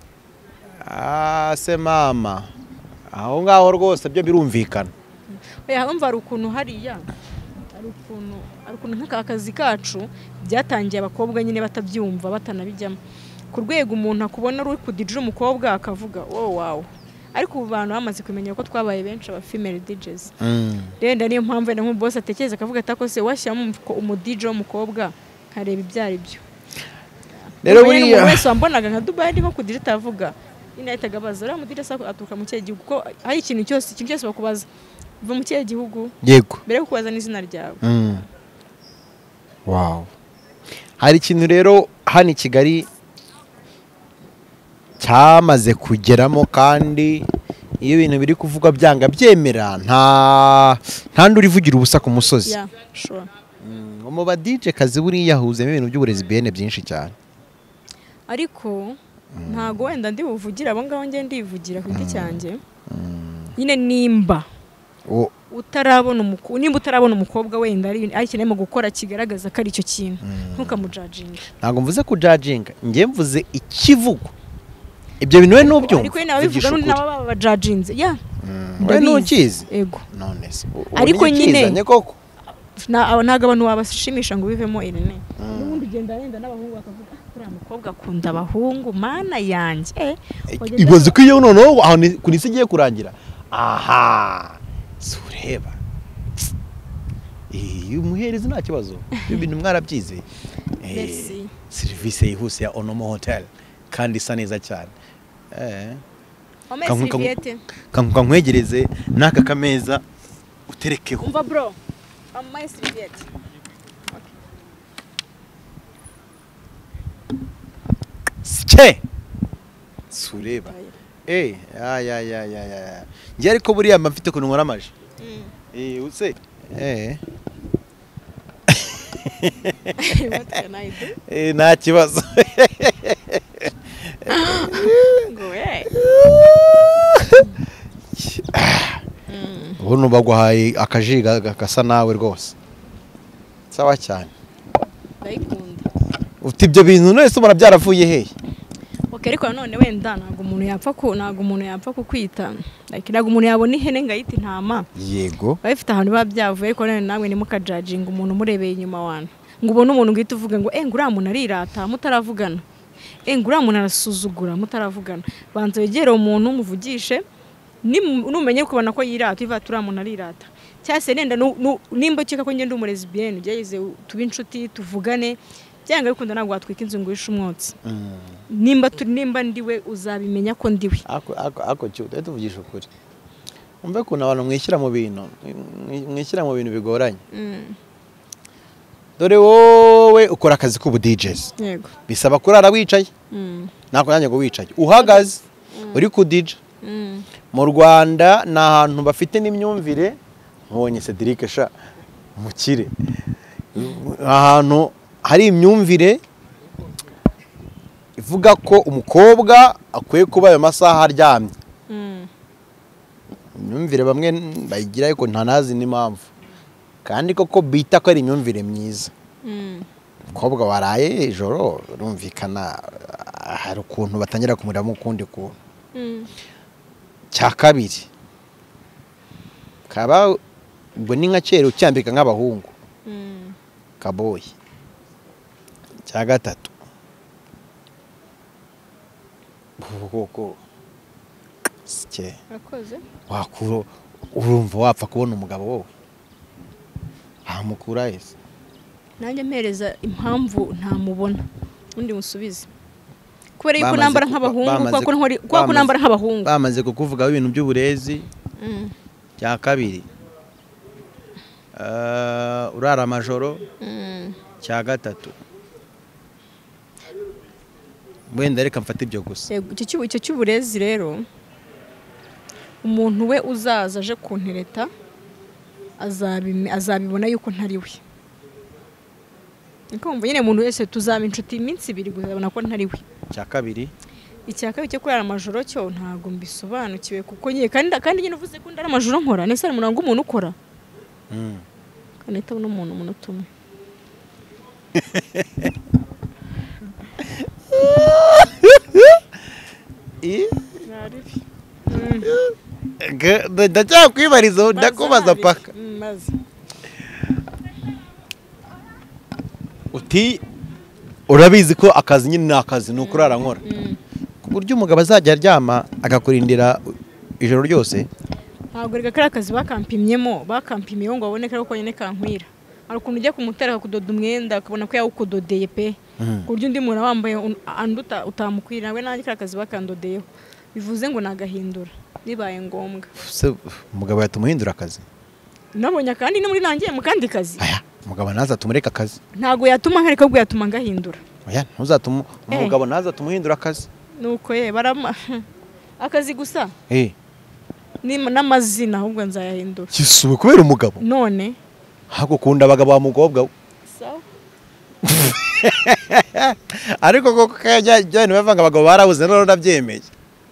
[SPEAKER 1] ah se mama aho ngaho rwose byo birumvikana.
[SPEAKER 2] Oya umva ari ukuntu hariya ari ukuntu ari ukuntu nk'aka kazi kacu byatangiye abakobwa nyine batabyumva batanabijyamo ku rwego umuntu akubona uri kudijira umukobwa akavuga oh wow, ariko ubu bantu bamaze kumenya ko twabaye benshi aba female D Js.
[SPEAKER 1] mm.
[SPEAKER 2] Renda niyo mpamvu na nk'uboss atekereza akavuga atako se washyiramo umu D J w'umukobwa kareba ibyari byo.
[SPEAKER 1] Rero
[SPEAKER 2] buriya
[SPEAKER 1] buriya
[SPEAKER 2] wese wambonaga nka Dubai nko kudijita avuga ina yitaga baza uriya mu D J sa aturuka mu kihe gihugu ko hari ikintu cyose ikintu cyose bakubaza uva mu kihe gihugu
[SPEAKER 1] yego
[SPEAKER 2] mbere yo kubaza n'izina ryawe.
[SPEAKER 1] mm. wow hari ikintu rero hano i Kigali cyamaze kugeramo kandi iyo ibintu biri kuvuga byanga byemera nta nta nduri vugira ubusa ku musozi.
[SPEAKER 2] Yeah, sure.
[SPEAKER 1] mm. mu ba D J kazi buriya huzemo ibintu by'uburezi bene byinshi cyane.
[SPEAKER 2] Ariko ntago wenda ndi buvugira abo ngabo nge ndivugira ku giti cyanjye. Nyine nimba
[SPEAKER 1] o
[SPEAKER 2] utarabona umukobwa nimba utarabona umukobwa wenda ari akeneye gukora kigaragaza ko ari icyo kintu ntukamujudginga.
[SPEAKER 1] ntago mvuze ku judging ngiye mvuze ikivugo ibyo bintu we n'ubyumva
[SPEAKER 2] ariko nawe bivuga n'abo baba judginze ya
[SPEAKER 1] we n'ukizi
[SPEAKER 2] ego
[SPEAKER 1] none se
[SPEAKER 2] ariko nyine
[SPEAKER 1] koko
[SPEAKER 2] ntago abantu wabashimisha ngo bivemo irene n'ubundi ugenda yenda n'abahungu bakavuga uriya mukobwa akunda abahungu mana yanjye
[SPEAKER 1] ibaze ko iyo noneho aho kuri isi igiye kurangira aha sureba eh umuhereza nta kibazo ibyo bintu mwarabyize eh service yihuse ya Onomo Hotel kandi isa neza cyane eh kankuka nkwegereze naka kameza uterekeho
[SPEAKER 2] umva bro amaye serviette
[SPEAKER 1] Sike sureba eh ya ya ya ya ya ngiye ariko buriya mfite kuntu nkora amaje eh use eh
[SPEAKER 2] What can I do?
[SPEAKER 1] eh nta kibazo
[SPEAKER 2] Go eh
[SPEAKER 1] ubu nubagwahaye akajiga gasa nawe rwose sawa cyane
[SPEAKER 2] ndayikunda
[SPEAKER 1] ufite ibyo bintu none se ubona byaravuye hehe
[SPEAKER 2] okay ariko none wenda ntago umuntu yapfa ko ntago umuntu yapfa kukwita like ntago umuntu yabona ihene ngayita intama
[SPEAKER 1] yego
[SPEAKER 2] bafite ahantu ba byavuye ariko none namwe ni mukajudging umuntu murebeye inyuma wana ngo ubone umuntu ngita uvuga ngo eh ngura muntu arirata mutaravugana eh ngura muntu arasuzugura mutaravugana banze wegere umuntu muvugishe numenye kubona ko yirata iva turi umuntu arirata cyase nenda nimba ukeka ko ngende umurezi bien ugeze tuba inshuti tuvugane byanga bikunda ntabwo watwika inzu ngo ishe umwotsi nimba turi nimba ndiwe uzabimenya ko ndiwe
[SPEAKER 1] ako ako ako cyo tuvugisha ukuri umbe kuna abantu mwishyira mu bintu mwishyira mu bintu bigoranye dore wowe ukora akazi k'ubu D Js
[SPEAKER 2] yego
[SPEAKER 1] bisaba kurara wicaye nako yanjye ngo wicaye uhagaze uri ku D J mu Rwanda na ahantu bafite n'imyumvire mbonye Cedric sha mukire ahantu hari imyumvire ivuga ko umukobwa akwiye kuba ayo masaha aryamye.
[SPEAKER 2] Mm.
[SPEAKER 1] Imyumvire bamwe bayigira ariko ntanazi n'impamvu, kandi koko bita ko ari imyumvire myiza.
[SPEAKER 2] Mm.
[SPEAKER 1] Umukobwa waraye ijoro urumvikana hari ukuntu batangira kumuriramo ukundi kuntu.
[SPEAKER 2] Mm.
[SPEAKER 1] Cya kabiri kaba ubwo ni nka kera ucyambika nk'abahungu.
[SPEAKER 2] Mm.
[SPEAKER 1] Kaboyi. Cya gatatu koko sike
[SPEAKER 2] Urakoze.
[SPEAKER 1] wakuro urumva wapfa kubona umugabo wowe amukura ese
[SPEAKER 2] Nanjye mpereza impamvu ntamubona undi musubize kubera yuko
[SPEAKER 1] Bamaze
[SPEAKER 2] nambara
[SPEAKER 1] ku-
[SPEAKER 2] nk'abahungu
[SPEAKER 1] bamaze
[SPEAKER 2] kwa ko
[SPEAKER 1] ku-
[SPEAKER 2] nkori kwa ko
[SPEAKER 1] bamaze-
[SPEAKER 2] nambara nk'abahungu.
[SPEAKER 1] bamaze kukuvugaho ibintu by'uburezi.
[SPEAKER 2] Mm.
[SPEAKER 1] Cya kabiri uh, urara amajoro.
[SPEAKER 2] Mm.
[SPEAKER 1] Cya gatatu wenda reka mfate ibyo gusa.
[SPEAKER 2] Yego, icyo cy'ubu- icyo cy'uburezi rero umuntu we uzaza aje kuntereta azabime- azabibona yuko ntari we. Niko mvuga nyine umuntu wese tuzaba inshuti iminsi ibiri guzabona ko ntari we.
[SPEAKER 1] Cya kabiri
[SPEAKER 2] Icya kabiri cyo kurara amajoro cyo ntago mbisobanukiwe kuko nyine kandi kandi nyine uvuze ko ndara amajoro nkora nese ari murango umuntu ukora.
[SPEAKER 1] mm.
[SPEAKER 2] Kaneta n'umuntu umuntu tumwe.
[SPEAKER 1] I
[SPEAKER 2] Naribi.
[SPEAKER 1] ndacyakwibariza ndakubaza paka
[SPEAKER 2] Maze.
[SPEAKER 1] uti urabizi ko akazi nyine ni akazi ni ukurara nkora ku buryo umugabo azajya aryama agakurindira ijoro ryose.
[SPEAKER 2] Ntabwo rega kari akazi bakampimyemo bakampimiyeho ngo babone ko nyine kankwira. Hari ukuntu ujya kumutera akakudoda umwenda akabona ko yawukudodeye pe ku buryo undi muntu wambaye anduta utamukwira nawe nanjye kari akazi bakandodeyeho bivuze ngo nagahindura bibaye ngombwa.
[SPEAKER 1] Se umugabo yatumuhindura akazi.
[SPEAKER 2] Nabonye kandi no muri nangiye mu kandi kazi.
[SPEAKER 1] Aya umugabo naza tumureka akazi.
[SPEAKER 2] Ntago yatuma nkareka ubwo yatuma ngahindura.
[SPEAKER 1] Oya ntuzatuma umugabo naza tumuhindura akazi.
[SPEAKER 2] Nuko ye barama akazi gusa.
[SPEAKER 1] Eh
[SPEAKER 2] Ni n'amazina ahubwo nzayahindura.
[SPEAKER 1] kisuwe kubera umugabo.
[SPEAKER 2] None
[SPEAKER 1] Hako kunda abagabo bamugobwa.
[SPEAKER 2] sawa.
[SPEAKER 1] Ariko koko kajya cyane bavanga abagabo barabuze none ndabyemeye.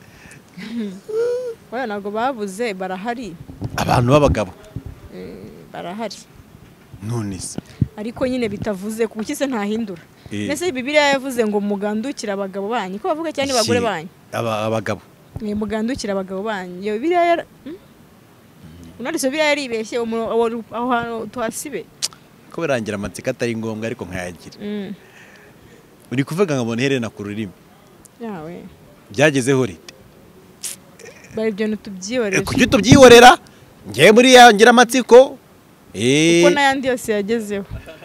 [SPEAKER 2] Oya nago babuze barahari.
[SPEAKER 1] Abantu b'abagabo
[SPEAKER 2] Barahari.
[SPEAKER 1] none se
[SPEAKER 2] Ariko nyine bitavuze ku kise ntahindura.
[SPEAKER 1] Eh.
[SPEAKER 2] Nese Bibiliya yavuze ngo mugandukira abagabo banyu ko bavuga cyane bagore banyu.
[SPEAKER 1] aba abagabo
[SPEAKER 2] Mwe mugandukira abagabo banyu. Yo Bibiliya yara Unari so Bibiliya yaribeshye aho hano twasibe.
[SPEAKER 1] ko birangira amatsika atari ngombwa ariko nkayagira.
[SPEAKER 2] Mm.
[SPEAKER 1] Uri kuvuga ngo mbone herena ku rurimi.
[SPEAKER 2] Yawe.
[SPEAKER 1] Byagezeho rite.
[SPEAKER 2] Bari byo ntutubyiyorera.
[SPEAKER 1] Kuki tubyihorera ngiye muri ya ngira amatsiko. Eh
[SPEAKER 2] Uko nayandi yose yagezeho.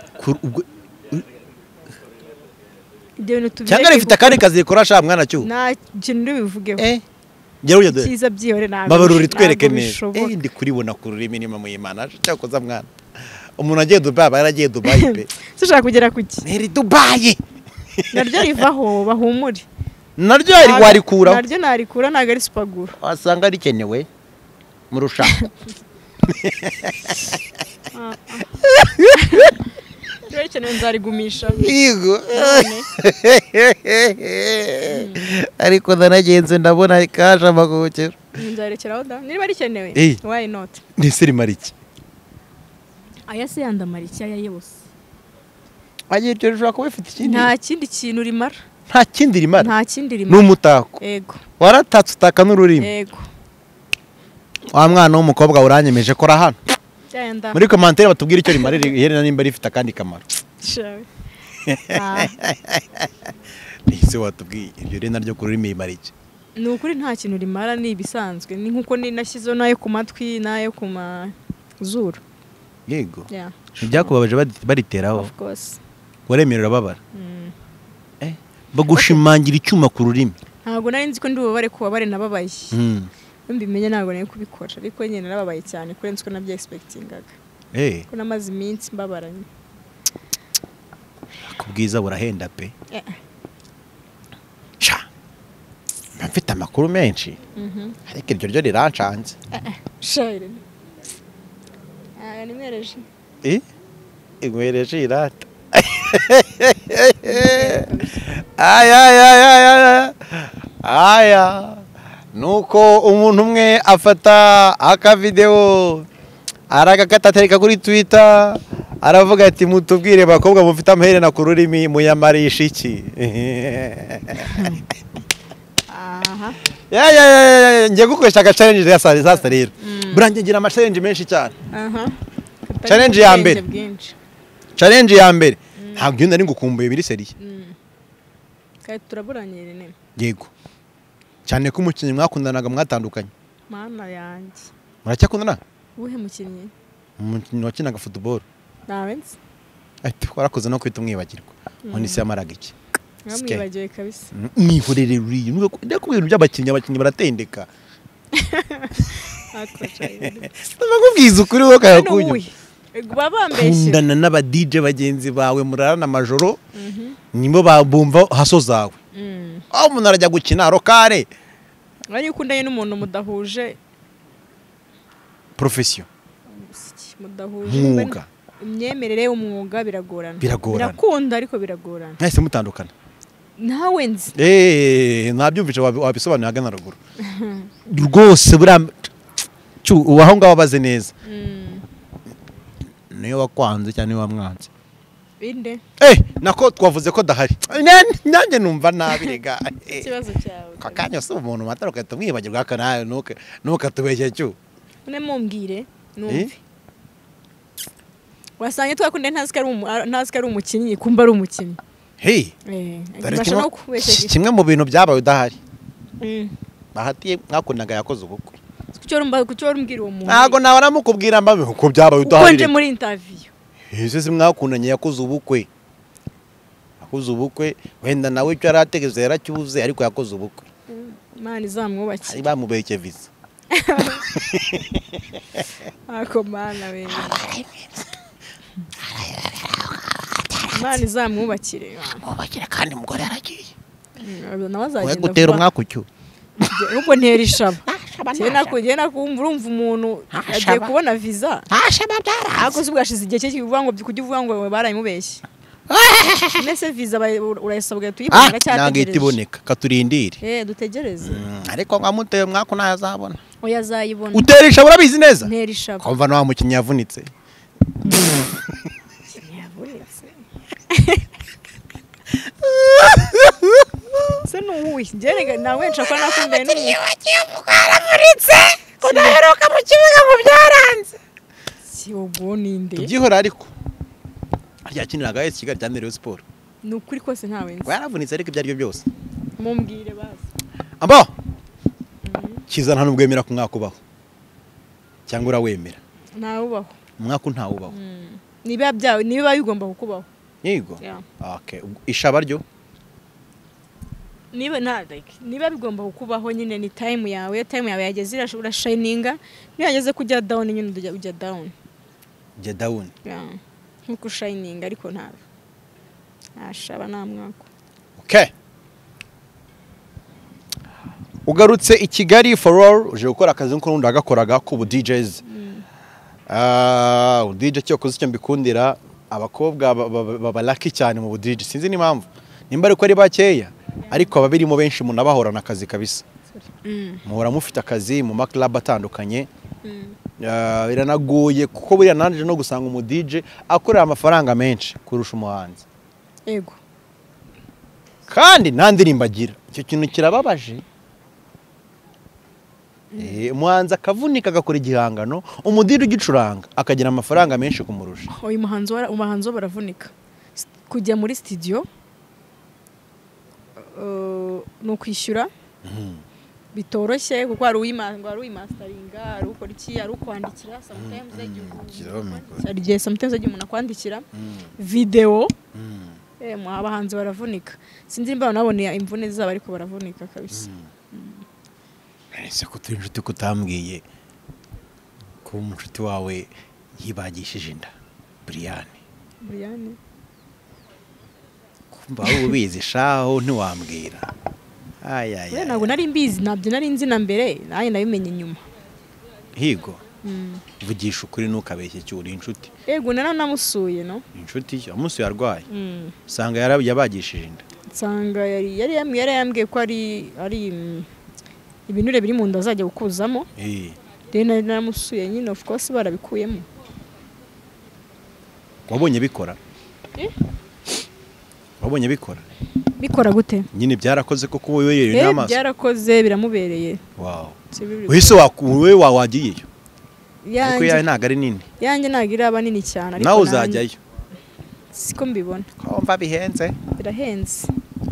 [SPEAKER 2] Ibyo bintu
[SPEAKER 1] cyangwa rifite akandi kazi rikora sha mwana cyo.
[SPEAKER 2] Nta kintu bivugeho.
[SPEAKER 1] Eh Ngero ujya dore.
[SPEAKER 2] Kiza byihore ntabwo.
[SPEAKER 1] Babaruri twereke neza. Eh ndi kuribona ku rurimi ni mu Imana cyakoza mwana. Umuntu agiye Dubai baragiye Dubai pe.
[SPEAKER 2] Sushaka kugera kuki?
[SPEAKER 1] Neri Dubai.
[SPEAKER 2] Naryo rivaho bahumuri.
[SPEAKER 1] Naryo ari warikura.
[SPEAKER 2] Naryo narikura naga ari supaguru.
[SPEAKER 1] Wasanga rikenewe mu rushaka.
[SPEAKER 2] Twerekene nzarigumisha.
[SPEAKER 1] Yego. Ariko ndanagenze ndabona kaje amagokero.
[SPEAKER 2] Nzarekeraho da. Niba rikenewe.
[SPEAKER 1] Eh.
[SPEAKER 2] Why not?
[SPEAKER 1] Ni siri mariki.
[SPEAKER 2] Aya se yandamariki aya yose.
[SPEAKER 1] Agiye cyo ushaka kubifite ikindi.
[SPEAKER 2] Nta kindi kintu rimara.
[SPEAKER 1] Nta kindi rimara.
[SPEAKER 2] Nta kindi rimara.
[SPEAKER 1] N'umutako.
[SPEAKER 2] Yego.
[SPEAKER 1] Waratatse utaka n'ururimi.
[SPEAKER 2] Yego.
[SPEAKER 1] Wa mwana w'umukobwa uranyemeje ko rahano.
[SPEAKER 2] Cyanda.
[SPEAKER 1] Muri commentaire batubwira icyo rimarira iherena nimba rifite akandi kamaro.
[SPEAKER 2] Shawe. Ah.
[SPEAKER 1] Nise watubwiye ibyo rena ryo ku rurimi mariki.
[SPEAKER 2] Ni ukuri nta kintu rimara ni ibisanzwe. Ni nkuko ni nashyizeho nayo ku matwi nayo ku mazuru.
[SPEAKER 1] Yego.
[SPEAKER 2] Yeah.
[SPEAKER 1] Ibyakubabaje bariteraho.
[SPEAKER 2] Of course.
[SPEAKER 1] Waremerera babara.
[SPEAKER 2] Mm.
[SPEAKER 1] Eh bagushimangira icyuma ku rurimi.
[SPEAKER 2] Ntabwo nari nzi ko ndi bubabare kuba bare nababaye.
[SPEAKER 1] Mm.
[SPEAKER 2] Mbimenye ntabwo nari kubikora ariko nyine narababaye cyane kurenza uko nabyo expectingaga.
[SPEAKER 1] Eh.
[SPEAKER 2] Ko namaze iminsi mbabaranye.
[SPEAKER 1] Kubwiza burahenda pe.
[SPEAKER 2] Eh.
[SPEAKER 1] Sha. Mfite amakuru menshi.
[SPEAKER 2] Mhm.
[SPEAKER 1] Ariko iryo ryo rirancanze.
[SPEAKER 2] Shaire. Ah, nimereje.
[SPEAKER 1] Eh? Ingwereje irata. aya aya aya aya nuko umuntu umwe afata akavideo aragakata atereka kuri Twitter aravuga ati mutubwire bakobwa mufite amaherena ku rurimi muyamarisha iki.
[SPEAKER 2] aha
[SPEAKER 1] ya ya ya ngiye gukoresha aga challenge ya sasa rero burangiye ngira ama challenge menshi cyane.
[SPEAKER 2] aha
[SPEAKER 1] Challenge ya mbere challenge ya mbere ntabwo iyo nari ngukumbuye biri seriye
[SPEAKER 2] kandi turaburanye rene
[SPEAKER 1] yego cyane ko umukinnyi mwakundanaga mwatandukanye.
[SPEAKER 2] mana yanjye
[SPEAKER 1] muracyakundana
[SPEAKER 2] uhe mukinnyi
[SPEAKER 1] umukinnyi wakinaga football
[SPEAKER 2] nawe nzi
[SPEAKER 1] ati warakoze no kwita umwibagirwa none se yamaraga iki
[SPEAKER 2] namwibagiwe kabisa
[SPEAKER 1] mwihorere ruri ndako ibintu by'abakinnyi abakinnyi baratendeka ndabakubwiza ukuri wowe kayakunyu
[SPEAKER 2] baba mbeshye
[SPEAKER 1] kundana n'aba D J bagenzi bawe murarana amajoro nimbo babumva haso zawe aho umuntu arajya gukina rokare
[SPEAKER 2] ari ukundanye n'umuntu mudahuje
[SPEAKER 1] profession
[SPEAKER 2] mudahuje
[SPEAKER 1] mwuga
[SPEAKER 2] imyemerere y'umwuga biragorana
[SPEAKER 1] biragorana
[SPEAKER 2] birakunda ariko biragorana
[SPEAKER 1] mwese mutandukana
[SPEAKER 2] nawe nzi
[SPEAKER 1] eh nabyumvise wabisobanura hagana ruguru rwose bura cyu ubaho ngaho baze neza niyo wakwanze cyane wamwanze
[SPEAKER 2] binde
[SPEAKER 1] eh nako twavuze ko dahari nanjye numva nabi rega
[SPEAKER 2] ikibazo cyawe
[SPEAKER 1] kakanya se umuntu mataruka tumwibagirwa akanaye nuke nuka tubeshye cyo
[SPEAKER 2] une mumbwire numve wasanye twakunde ntasikari ntasikari umukinnyi kumba ari umukinnyi
[SPEAKER 1] hey
[SPEAKER 2] eh bashaka kubeshya
[SPEAKER 1] kimwe mu bintu byabaye udahari
[SPEAKER 2] mm
[SPEAKER 1] bahatiye mwakundaga yakoze ubukwe
[SPEAKER 2] kucyo rumba kucyo rumbwira uwo muntu
[SPEAKER 1] ntago nawe aramukubwira mbabe uko byabaye udahari
[SPEAKER 2] ukonje muri interview
[SPEAKER 1] ese se mwakundanye yakoze ubukwe yakoze ubukwe wenda nawe cyo arategeze yaracyuze ariko yakoze ubukwe
[SPEAKER 2] mani zamwubaki
[SPEAKER 1] ari bamubeke visa
[SPEAKER 2] ako mana we mani zamwubakire
[SPEAKER 1] mubakire kandi umugore yaragiye
[SPEAKER 2] nawe azagenda
[SPEAKER 1] gutera umwakucyo
[SPEAKER 2] ubwo ntera ishaba cyena kugena kumva urumva umuntu agiye kubona visa
[SPEAKER 1] ashaba byara
[SPEAKER 2] akoze ubwashize igihe cyo kivuga ngo kujya uvuga ngo barayimubeshye nese visa urayisabwa tuyibona cyane
[SPEAKER 1] nagita iboneka katurindire
[SPEAKER 2] eh dutegereze
[SPEAKER 1] ariko nkamuteye umwaku ntazabona
[SPEAKER 2] oya azayibona
[SPEAKER 1] utera ishaba urabizi neza
[SPEAKER 2] ntera ishaba
[SPEAKER 1] kumva no mukinnyi yavunitse
[SPEAKER 2] yavunitse se nuwi ngerega nawe nshaka nakumbuye n'umuntu
[SPEAKER 1] wagiye mukaramuritse ko naheruka mu kibuga mu byaranze
[SPEAKER 2] si ubwo ninde
[SPEAKER 1] tubyihora ariko ryakiniraga AS Kigali cyane Rayon Sport
[SPEAKER 2] ni ukuri kose ntawe nzi
[SPEAKER 1] yaravunitse ariko ibyo ari byo byose
[SPEAKER 2] mumbwire bazi
[SPEAKER 1] amba kiza nta nubwemera ku mwaka ubaho cyangwa urawemera
[SPEAKER 2] ntawe ubaho
[SPEAKER 1] umwaka ntawe ubaho
[SPEAKER 2] niba byawe niba bigomba kukubaho
[SPEAKER 1] yego okay ishaba ryo
[SPEAKER 2] niba na like niba bigomba kukubaho nyine ni time yawe time yawe yageze irashobora shininga niyo yageze kujya down nyine ujya ujya down
[SPEAKER 1] ujya down
[SPEAKER 2] yeah nkuko shining ariko ntabe ashaba nta mwaka
[SPEAKER 1] okay ugarutse i Kigali for all uje gukora akazi nko rundi agakoraga ku bu D Js ah u D J cyo koze icyo mbikundira abakobwa baba lucky cyane mu bu D J sinzi n'impamvu nimba ariko ari bakeya ariko ababirimo benshi munabahorana akazi kabisa muhora mufite akazi mu ma club atandukanye biranagoye kuko buriya nanje no gusanga umu D J akorera amafaranga menshi kurusha umuhanzi
[SPEAKER 2] yego
[SPEAKER 1] kandi nandirimbagira icyo kintu kirababaje eh umuhanzi akavunika agakora igihangano umudiri ugicuranga akagira amafaranga menshi kumurusha
[SPEAKER 2] uyu muhanzi wa umuhanzi baravunika kujya muri studio no kwishyura bitoroshye kuko ari uyimanga ari uyimasteringa ari ukora iki ari ukwandikira sometimes agiye sometimes agiye umuntu akwandikira video eh mu abahanzi baravunika sinzi mba naboneye imvune zabo ariko baravunika kabisa
[SPEAKER 1] ese ko turi inshuti kutambwiye ko umushuti wawe yibagishije inda Brian
[SPEAKER 2] Brian
[SPEAKER 1] kumba ubizi shaho ntiwambwira aya aya
[SPEAKER 2] ntabwo nari mbizi nabyo nari nzi na mbere naye nabimenye nyuma
[SPEAKER 1] higo vugisha ukuri ntukabeshye cyuri inshuti
[SPEAKER 2] yego naranamusuye no
[SPEAKER 1] inshuti umunsi yarwaye
[SPEAKER 2] Mm.
[SPEAKER 1] usanga yarabagishije inda
[SPEAKER 2] nsanga yari yari yam- yari yambwiye ko ari ari mm, ibinure biri mu nda azajya gukuzamo
[SPEAKER 1] eh
[SPEAKER 2] rero nari naramusuye nyine of course barabikuyemo
[SPEAKER 1] wabonye bikora
[SPEAKER 2] Eh?
[SPEAKER 1] wabonye bikora
[SPEAKER 2] bikora gute
[SPEAKER 1] nyine byarakoze koko wowe yewe
[SPEAKER 2] Eh,
[SPEAKER 1] n'amaso
[SPEAKER 2] byarakoze biramubereye
[SPEAKER 1] wow
[SPEAKER 2] Si biri-
[SPEAKER 1] uhise wakuwe wawagiyeyo ariko yawe
[SPEAKER 2] yanjye
[SPEAKER 1] ntago ari nini
[SPEAKER 2] yanjye ntabwo iraba nini cyane ariko
[SPEAKER 1] nawe
[SPEAKER 2] nanjye-
[SPEAKER 1] uzajyayo
[SPEAKER 2] siko mbibona
[SPEAKER 1] kumva bihenze
[SPEAKER 2] birahenze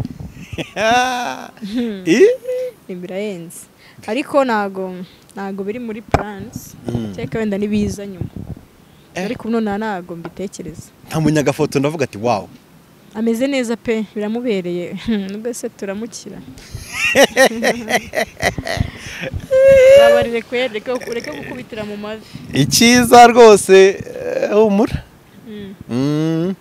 [SPEAKER 1] Eh?
[SPEAKER 2] ni birahenze ariko ntago ntago biri muri plans
[SPEAKER 1] Mm.
[SPEAKER 2] cyeka wenda nibiza nyuma
[SPEAKER 1] Eh.
[SPEAKER 2] ariko none ntago mbitekereza
[SPEAKER 1] ntamunya agafoto ndavuga ati wow
[SPEAKER 2] ameze neza pe biramubereye nubwo se turamukira babarire kwe reka ureke gukubitira mu mavi
[SPEAKER 1] icyiza rwose eh, humura
[SPEAKER 2] Mm.
[SPEAKER 1] Mm.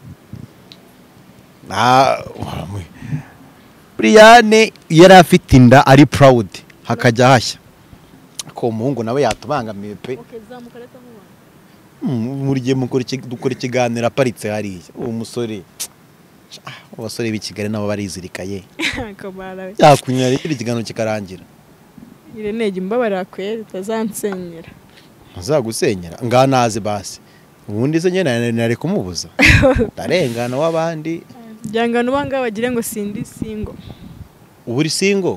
[SPEAKER 1] Ah, wamwe. Briane yari afite inda ari proud hakajya hashya ko umuhungu nawe yatubangamiye pe
[SPEAKER 2] Okay, zamuka leta mubana.
[SPEAKER 1] Mm, muri gihe mukora iki- dukora ikiganiro aparitse hariya uwo musore ah, abasore b'i Kigali nabo barizirikaye
[SPEAKER 2] Kamara we.
[SPEAKER 1] yakunyara iki ikiganiro kikarangira
[SPEAKER 2] Irene jya umbabarira kweri utazansenyera.
[SPEAKER 1] ntazagusenyera nganaze basi ubundi se nyene nari kumubuza ndarengana w'abandi
[SPEAKER 2] Byangana ubanga bagire ngo sindi singo.
[SPEAKER 1] ubu uri singo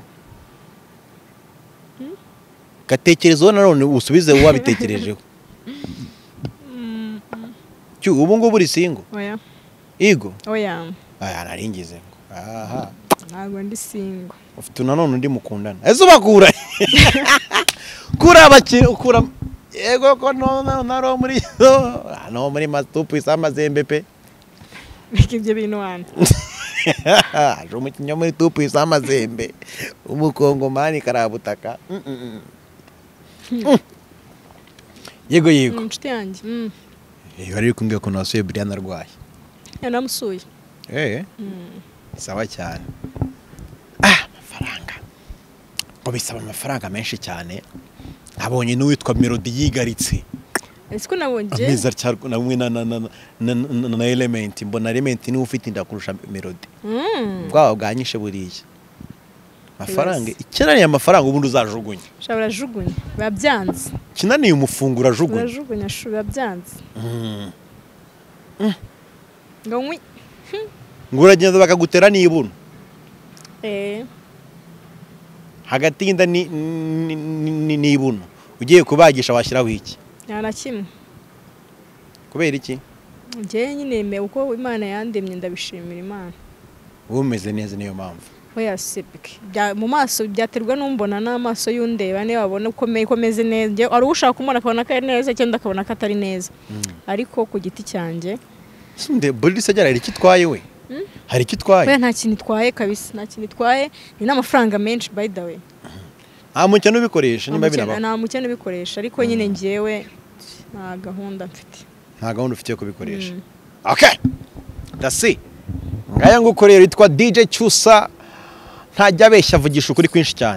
[SPEAKER 1] gatekerezo nanone usubize wabitekerejeho
[SPEAKER 2] Mm.
[SPEAKER 1] cyo ubu ngubu uri singo
[SPEAKER 2] Oya.
[SPEAKER 1] igo
[SPEAKER 2] Oya.
[SPEAKER 1] aya naringize ngo aha
[SPEAKER 2] Ntabwo ndi singo.
[SPEAKER 1] ufite nanone undi mukundana ese ubakura kura abakiri ukura yego ko no no naro muri no muri matupu isamazembe pe
[SPEAKER 2] Biki ibyo bintu wana.
[SPEAKER 1] aje umukinnyi muri tupu isamazembe umukongomani karabutaka Mm, mm, mm. Mm. yego yego
[SPEAKER 2] Inshuti yanjye. Mm.
[SPEAKER 1] iyo ari kumbwira ko nasuye Brian arwaye
[SPEAKER 2] Yanamusuye.
[SPEAKER 1] eh
[SPEAKER 2] Mm.
[SPEAKER 1] sawa cyane ah amafaranga ngo bisaba amafaranga menshi cyane nabonye n'uwitwa Melody yigaritse
[SPEAKER 2] Ese ko nabonye
[SPEAKER 1] ameza cyarwo namwe na na na na, na, na element mbona element ni ufite inda kurusha Melody
[SPEAKER 2] Mm.
[SPEAKER 1] bwabo bwanyishe buriya amafaranga ikenaniye amafaranga ubundi uzajugunya
[SPEAKER 2] Shabura jugunya. Babyanze.
[SPEAKER 1] kinaniye umufungura ajugunya
[SPEAKER 2] Urajugunya shura babyanze.
[SPEAKER 1] Mm.
[SPEAKER 2] Ngo nkwi.
[SPEAKER 1] ngo uragenda bakagutera n'ibuno
[SPEAKER 2] Eh.
[SPEAKER 1] hagati y'inda ni ni- ni- n'ibuno ugiye kubagisha washyiraho iki
[SPEAKER 2] Nta na kimwe.
[SPEAKER 1] kubera iki
[SPEAKER 2] Njye nyine me uko Imana yandemye ndabishimira Imana.
[SPEAKER 1] wowe umeze neza niyo mpamvu
[SPEAKER 2] Oya sipike. Bya mu maso byaterwa n'umbona n'amaso y'undeba ne wabona uko me ko meze neza. Njye ari ushaka kumona akabona ko ari neza cyangwa akabona ko atari neza. Ariko ku giti cyanjye
[SPEAKER 1] sunde body sagara hari kitwaye we hari kitwaye
[SPEAKER 2] oya nta kintu itwaye kabisa nta kintu itwaye ni n'amafaranga menshi by the way.
[SPEAKER 1] nta mukene ubikoresha niba binaba
[SPEAKER 2] Nta mukene ubikoresha ariko nyine ngewe nta gahunda mfite.
[SPEAKER 1] nta gahunda ufite yo kubikoresha okay dasi ngaya nguko rero yitwa D J Cyusa ntajya abeshya avugisha ukuri kwinshi cyane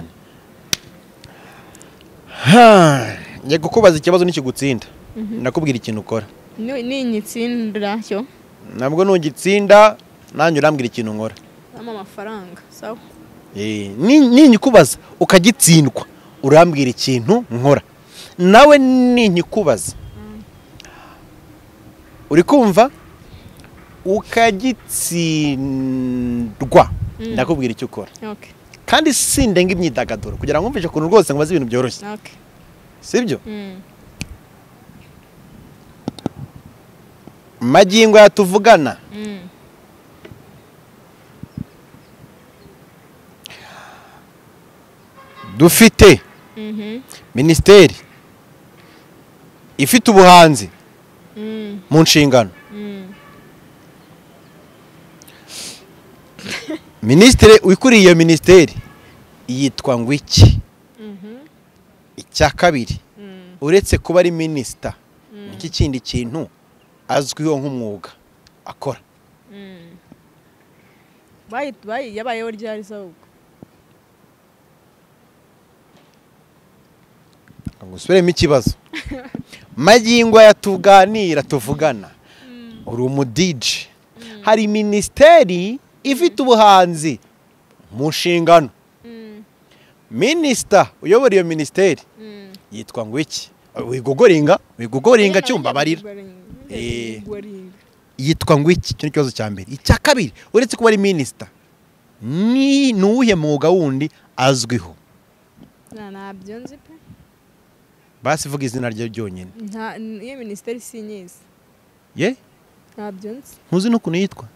[SPEAKER 1] ngiye kukubaza ikibazo n'ikigutsinda ndakubwira ikintu ukora
[SPEAKER 2] Ni ni nyitsindira cyo
[SPEAKER 1] nabwo nugitsinda nanjye urambwira ikintu nkora
[SPEAKER 2] ama amafaranga sawa.
[SPEAKER 1] eh ninyikubaza ukagitsindwa urambwira ikintu nkora nawe ninyikubaza uri kumva ukagitsindwa ndakubwira icyo ukora
[SPEAKER 2] Okay.
[SPEAKER 1] kandi sindenga imyidagaduro kugira ngo mvise kuntu rwose ngo baze ibintu byoroshye
[SPEAKER 2] Okay.
[SPEAKER 1] sibyo
[SPEAKER 2] Mm.
[SPEAKER 1] magingo yatuvugana
[SPEAKER 2] Mm.
[SPEAKER 1] dufite
[SPEAKER 2] Mhm.
[SPEAKER 1] minisiteri ifite ubuhanzi
[SPEAKER 2] Mm.
[SPEAKER 1] mu nshingano
[SPEAKER 2] Mm.
[SPEAKER 1] minisitiri wikuriye iyo minisiteri yitwa ngo iki
[SPEAKER 2] Mhm.
[SPEAKER 1] icya kabiri
[SPEAKER 2] Mm.
[SPEAKER 1] uretse kuba ari minisita iki kindi kintu azwiho nk'umwuga akora
[SPEAKER 2] Mm. Bayi bayi yabayeho ryari ahubwo.
[SPEAKER 1] ngo usubiremo ikibazo magingo ya tuganira tuvugana uri umu D J hari minisiteri ifite ubuhanzi mu nshingano minisita uyobora iyo minisiteri yitwa ngo iki wigogoringa wigogoringa cyumba barira eh yitwa ngo iki cyo kibazo cya mbere icya kabiri uretse kuba ari minisita ni nuye mwuga wundi azwiho
[SPEAKER 2] na nabyo nzi pe
[SPEAKER 1] basi vuga izina rye ryonyine
[SPEAKER 2] nta iyo minisiteri sinyizi
[SPEAKER 1] ye
[SPEAKER 2] ntabyo nzi
[SPEAKER 1] ntuzi no kuntu yitwa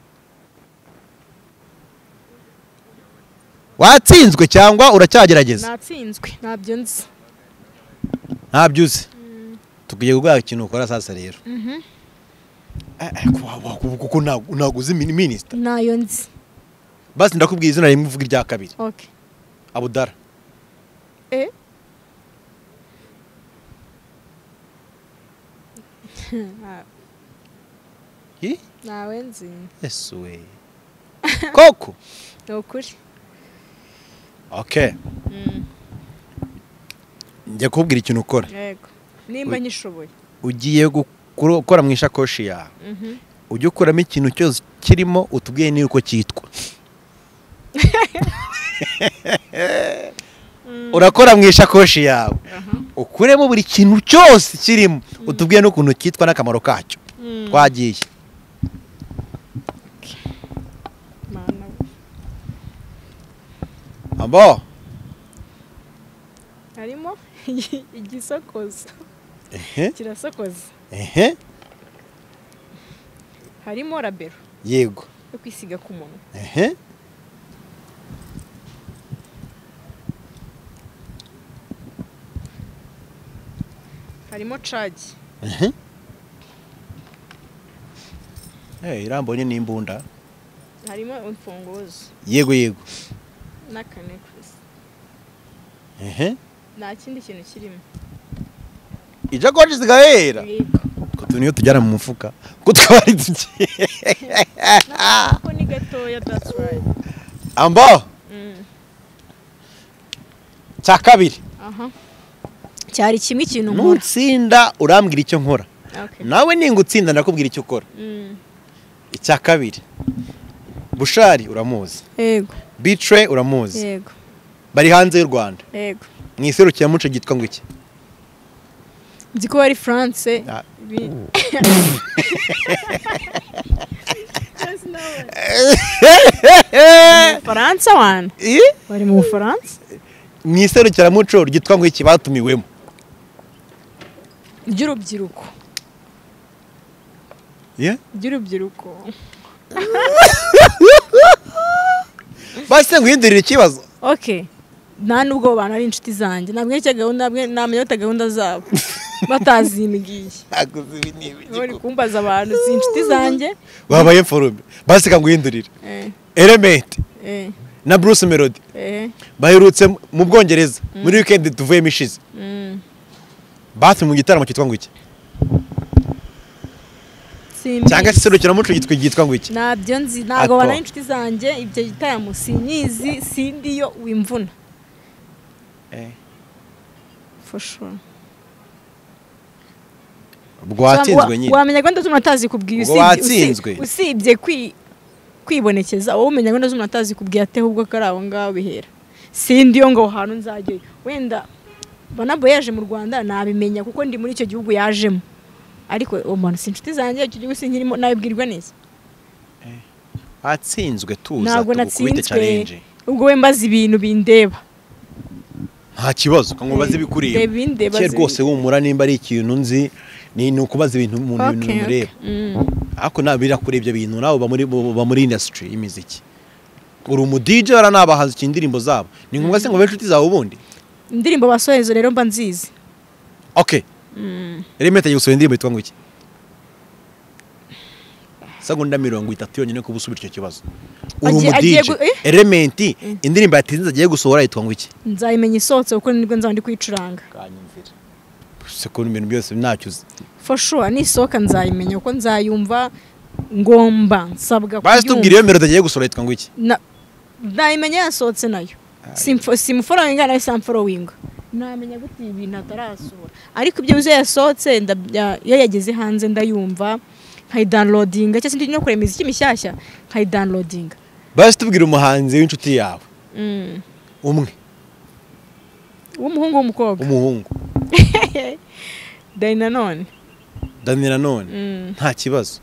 [SPEAKER 1] watsinzwe cyangwa uracyagerageza
[SPEAKER 2] natsinzwe ntabyo nzi
[SPEAKER 1] ntabyo uzi tugiye gukora ikintu ukora sasa rero kuko ntabwo uzi minisita
[SPEAKER 2] nayo nzi
[SPEAKER 1] basi ndakubwiye izina rimwe uvuga irya kabiri
[SPEAKER 2] okay
[SPEAKER 1] Abudara
[SPEAKER 2] eh
[SPEAKER 1] Hi?
[SPEAKER 2] nawe nzi
[SPEAKER 1] Yesu we koko
[SPEAKER 2] nokuri
[SPEAKER 1] okay njye kubwira ikintu ukora
[SPEAKER 2] yego nimba nyishoboye
[SPEAKER 1] ugiye gukora mu ishakoshi yawe ujye ukuramo ikintu cyose kirimo utubwiye ni uko cyitwa urakora mu ishakoshi yawe ukuremo buri kintu cyose kirimo utubwiye n'ukuntu cyitwa n'akamaro kacyo twagiye abo
[SPEAKER 2] harimo igisokozo kirasokoza
[SPEAKER 1] ehe
[SPEAKER 2] harimo rabero
[SPEAKER 1] yego
[SPEAKER 2] yo kwisiga ku munwa
[SPEAKER 1] ehe
[SPEAKER 2] harimo charge
[SPEAKER 1] ehe eh irambonye n'imbunda
[SPEAKER 2] harimo imfunguzo
[SPEAKER 1] yego yego
[SPEAKER 2] n'akanecklace
[SPEAKER 1] ehe
[SPEAKER 2] nta kindi kintu kirimo
[SPEAKER 1] ijakoshi zigahera ko tuniyo tujyana mu mufuka ko twari tugiye
[SPEAKER 2] ko ni gatoya that's right
[SPEAKER 1] ambo cya kabiri
[SPEAKER 2] aha cyari kimwe ikintu nkora
[SPEAKER 1] nutsinda urambwira icyo nkora nawe ninga utsinda ndakubwira icyo ukora icya kabiri Bushari uramuzi
[SPEAKER 2] yego
[SPEAKER 1] Bitre uramuzi
[SPEAKER 2] yego
[SPEAKER 1] bari hanze y'u Rwanda
[SPEAKER 2] yego
[SPEAKER 1] mu iserukiramuco gitwa ngo iki
[SPEAKER 2] nzi ko bari France Faransa wana bari mu Faransa
[SPEAKER 1] mu iserukiramuco ryitwa ngo iki batumiwemo
[SPEAKER 2] ry'urubyiruko
[SPEAKER 1] ye
[SPEAKER 2] ry'urubyiruko
[SPEAKER 1] base nguhindurira ikibazo
[SPEAKER 2] okay nta nubwo bana ari inshuti zanjye nabwo icyo gahunda namenyota gahunda zabo batazimbwiye
[SPEAKER 1] aguze ibintu
[SPEAKER 2] bari kumbaza abantu si inshuti zanjye
[SPEAKER 1] babaye forume base kanguhindurira
[SPEAKER 2] eh
[SPEAKER 1] Element
[SPEAKER 2] eh
[SPEAKER 1] na Bruce Melody
[SPEAKER 2] eh
[SPEAKER 1] baherutse mu Bwongereza muri weekend tuvuyemo ishize
[SPEAKER 2] mm
[SPEAKER 1] base mu gitaramo cyitwa ngo iki cyangwa se serukiramuco gitwa gitwa ngo iki
[SPEAKER 2] nabyo nzi ntago bana inshuti zanjye ibyo gitaramo sinyizi sindiyo wimvuna
[SPEAKER 1] eh
[SPEAKER 2] for sure
[SPEAKER 1] bwatsinzwe nyine
[SPEAKER 2] wamenya ko ndazumva atazi kubwiye
[SPEAKER 1] usibye
[SPEAKER 2] usibye kwibonekeza wowe umenya ko ndazumva atazi kubwiye ate ahubwo ko ari aho ngaho bihera sindiyo ngo hantu nzajye wenda banabo yaje mu Rwanda nabimenya kuko ndi muri icyo gihugu yajemo ariko umuntu si inshuti zanjye icyo gihugu sinkirimo nabibwirwa neza
[SPEAKER 1] atsinzwe tuza tukubite challenge
[SPEAKER 2] ubwo we mbaza ibintu bindeba
[SPEAKER 1] nta kibazo kangubaza ibikureba cye rwose wumura nimba ari ikintu nzi ni nukubaza ibintu umuntu ibintu mureba ako nabira kuri ibyo bintu nawo ba muri ba muri industry y'imiziki uri umu D J ara nabahanze kindirimbo zabo ni ngombwa se ngo benshuti zawo ubundi
[SPEAKER 2] indirimbo basohezo rero mba nzizi
[SPEAKER 1] okay mm Element yusohoye indirimbo yitwa ngo iki segonda mirongo itatu yonyine ko busubira icyo kibazo uri umu D J Element indirimbo yatinze agiye gusohora yitwa ngo iki
[SPEAKER 2] nzayimenya isotse kuko nibwo nzaba ndi kwicuranga
[SPEAKER 1] kanyumvira se ko ibintu byose nacyuze
[SPEAKER 2] for sure ni soka nzayimenya uko nzayumva ngomba nsabwa
[SPEAKER 1] kuyumva basi tubwire iyo melody agiye gusohora yitwa ngo iki
[SPEAKER 2] nzayimenya yasotse nayo simfo simfollowing na simfollowing namenya gute ibintu atarasohora ariko ibyo bizo yasohotse iyo yageze hanze ndayumva nkayidownloadinga cyangwa se ndi no kurema imiziki mishyashya nkayidownloadinga.
[SPEAKER 1] Basi tubwira umuhanzi w'inshuti yawe umwe
[SPEAKER 2] w'umuhungu w'umukobwa
[SPEAKER 1] umuhungu
[SPEAKER 2] Dani Nanone.
[SPEAKER 1] Dani Nanone nta kibazo.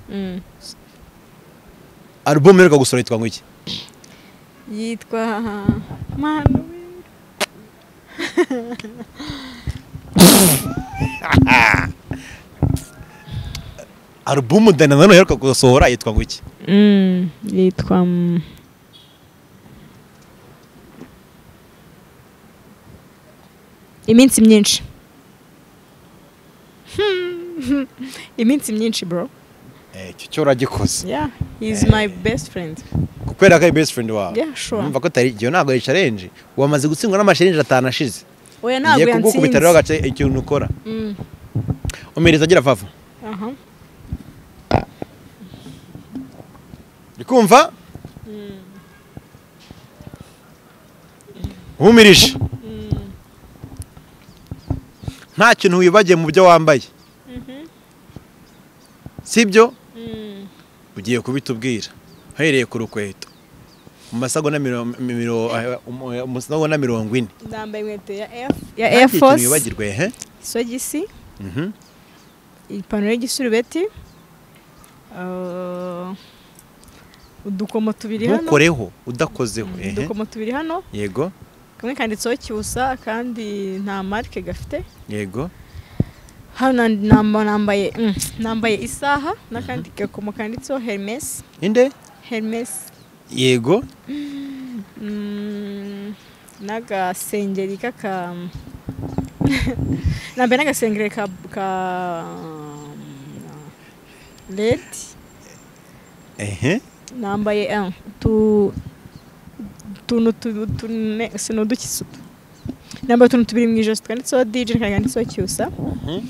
[SPEAKER 1] Album iheruka gusohora yitwa ngo iki?
[SPEAKER 2] Yitwa Manu.
[SPEAKER 1] Album Dani Nanone iheruka gusohora yitwa ngo iki?
[SPEAKER 2] Mm, yitwa Iminsi myinshi. Iminsi myinshi bro.
[SPEAKER 1] Eh, cyo cyo uragikoze.
[SPEAKER 2] Yeah, he's my best friend.
[SPEAKER 1] Kukwera ka best friend wawe.
[SPEAKER 2] Yeah, sure.
[SPEAKER 1] Umva ko tari igihe ntago challenge. Wamaze gutsindwa n'amashirinje atanu ashize.
[SPEAKER 2] Oya ntago yansinze.
[SPEAKER 1] Ngiye kugukubita rero gace ikintu ukora.
[SPEAKER 2] Mm.
[SPEAKER 1] Umereza agira fafu.
[SPEAKER 2] Aha.
[SPEAKER 1] Ndikumva? Mm. Umirije. Mm. Nta kintu wibagiye mu byo wambaye. Mhm. Sibyo? Mm. Ugiye kubitubwira. Hereye ku rukweto. Mu masago na mirongo umusago na mirongo ine.
[SPEAKER 2] Ndambaye inkweto ya F ya Air Force.
[SPEAKER 1] Wibagirwe he?
[SPEAKER 2] Sogisi.
[SPEAKER 1] Mhm.
[SPEAKER 2] Ipantaro y'igisurubeti. Uh, udukomo tubiri hano.
[SPEAKER 1] Ntukoreho udakozeho
[SPEAKER 2] ehe. Udukomo tubiri hano.
[SPEAKER 1] Yego.
[SPEAKER 2] Kamwe kanditseho Cyusa kandi nta marque gafite.
[SPEAKER 1] Yego.
[SPEAKER 2] Hano namba nambaye mm, nambaye isaha nakandi gakomo kanditseho Hermes.
[SPEAKER 1] Inde?
[SPEAKER 2] Hermes.
[SPEAKER 1] Yego.
[SPEAKER 2] Mm, naga sengeri kaka nambaye naga sengeri ka ka red.
[SPEAKER 1] Ehe.
[SPEAKER 2] Nambaye un tu tuntu tune sino dukisutu. Nambaye tuntu tubiri mu ijosi twanditseho D J kanditseho Cyusa. Mhm.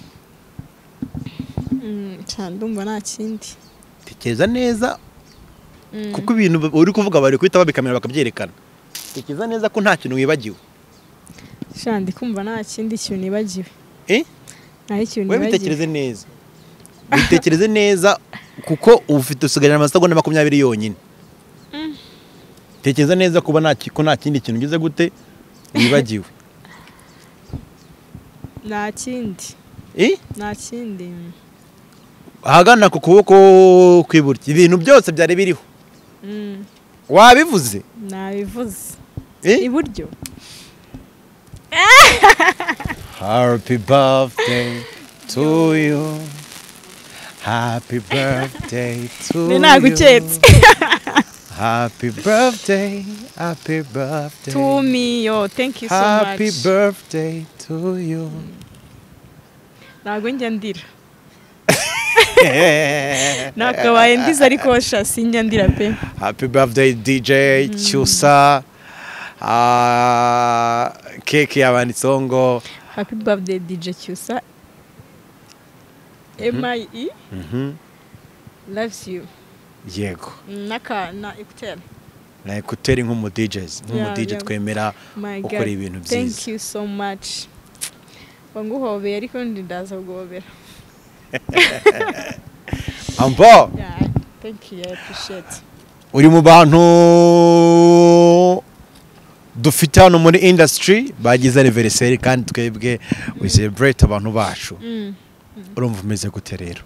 [SPEAKER 2] Mm, cyandumva nta kindi.
[SPEAKER 1] Tekeza neza. Kuko ibintu uri kuvuga bari kwita babikamera bakabyerekana. Tekeza neza ko nta kintu wibagiwe.
[SPEAKER 2] Shandi kumva nta kindi kintu nibagiwe.
[SPEAKER 1] Eh?
[SPEAKER 2] Nta kintu nibagiwe.
[SPEAKER 1] Wewe bitekereze neza. Bitekereze neza kuko ufite usigaje amasegonda makumyabiri yonyine. Mm. Tekeza neza kuba nta ko nta kindi kintu ugize gute wibagiwe.
[SPEAKER 2] Nta kindi.
[SPEAKER 1] Eh?
[SPEAKER 2] Nta kindi.
[SPEAKER 1] Ahagana ku kuboko kwiburyo ibintu byose byari biriho. Mm. Wabivuze?
[SPEAKER 2] Nabivuze.
[SPEAKER 1] Eh?
[SPEAKER 2] Iburyo.
[SPEAKER 1] Happy birthday to you. Happy birthday to you.
[SPEAKER 2] Ninaguketse.
[SPEAKER 1] Happy birthday. Happy birthday.
[SPEAKER 2] To me, yo, thank you so
[SPEAKER 1] happy
[SPEAKER 2] much.
[SPEAKER 1] Happy birthday to you.
[SPEAKER 2] Nago njya ndira. Nakabaye ndiza ariko sha sinjya ndira pe.
[SPEAKER 1] Happy birthday D J mm. Cyusa. Ah, uh, keke yabanditseho ngo
[SPEAKER 2] Happy birthday D J Cyusa. M I E. Mhm. Loves you.
[SPEAKER 1] Yego.
[SPEAKER 2] Naka na ekuter.
[SPEAKER 1] Na ekuter nk'umu D Js, nk'umu D J twemera ukora ibintu byiza.
[SPEAKER 2] Thank you so much. Wanguhobeye ariko ndaza kugobera.
[SPEAKER 1] Ambo.
[SPEAKER 2] Yeah, thank you, I appreciate.
[SPEAKER 1] Uri mu bantu dufite hano muri industry bagize anniversary kandi twebwe we celebrate abantu bacu. Mm. Urumva umeze gute rero?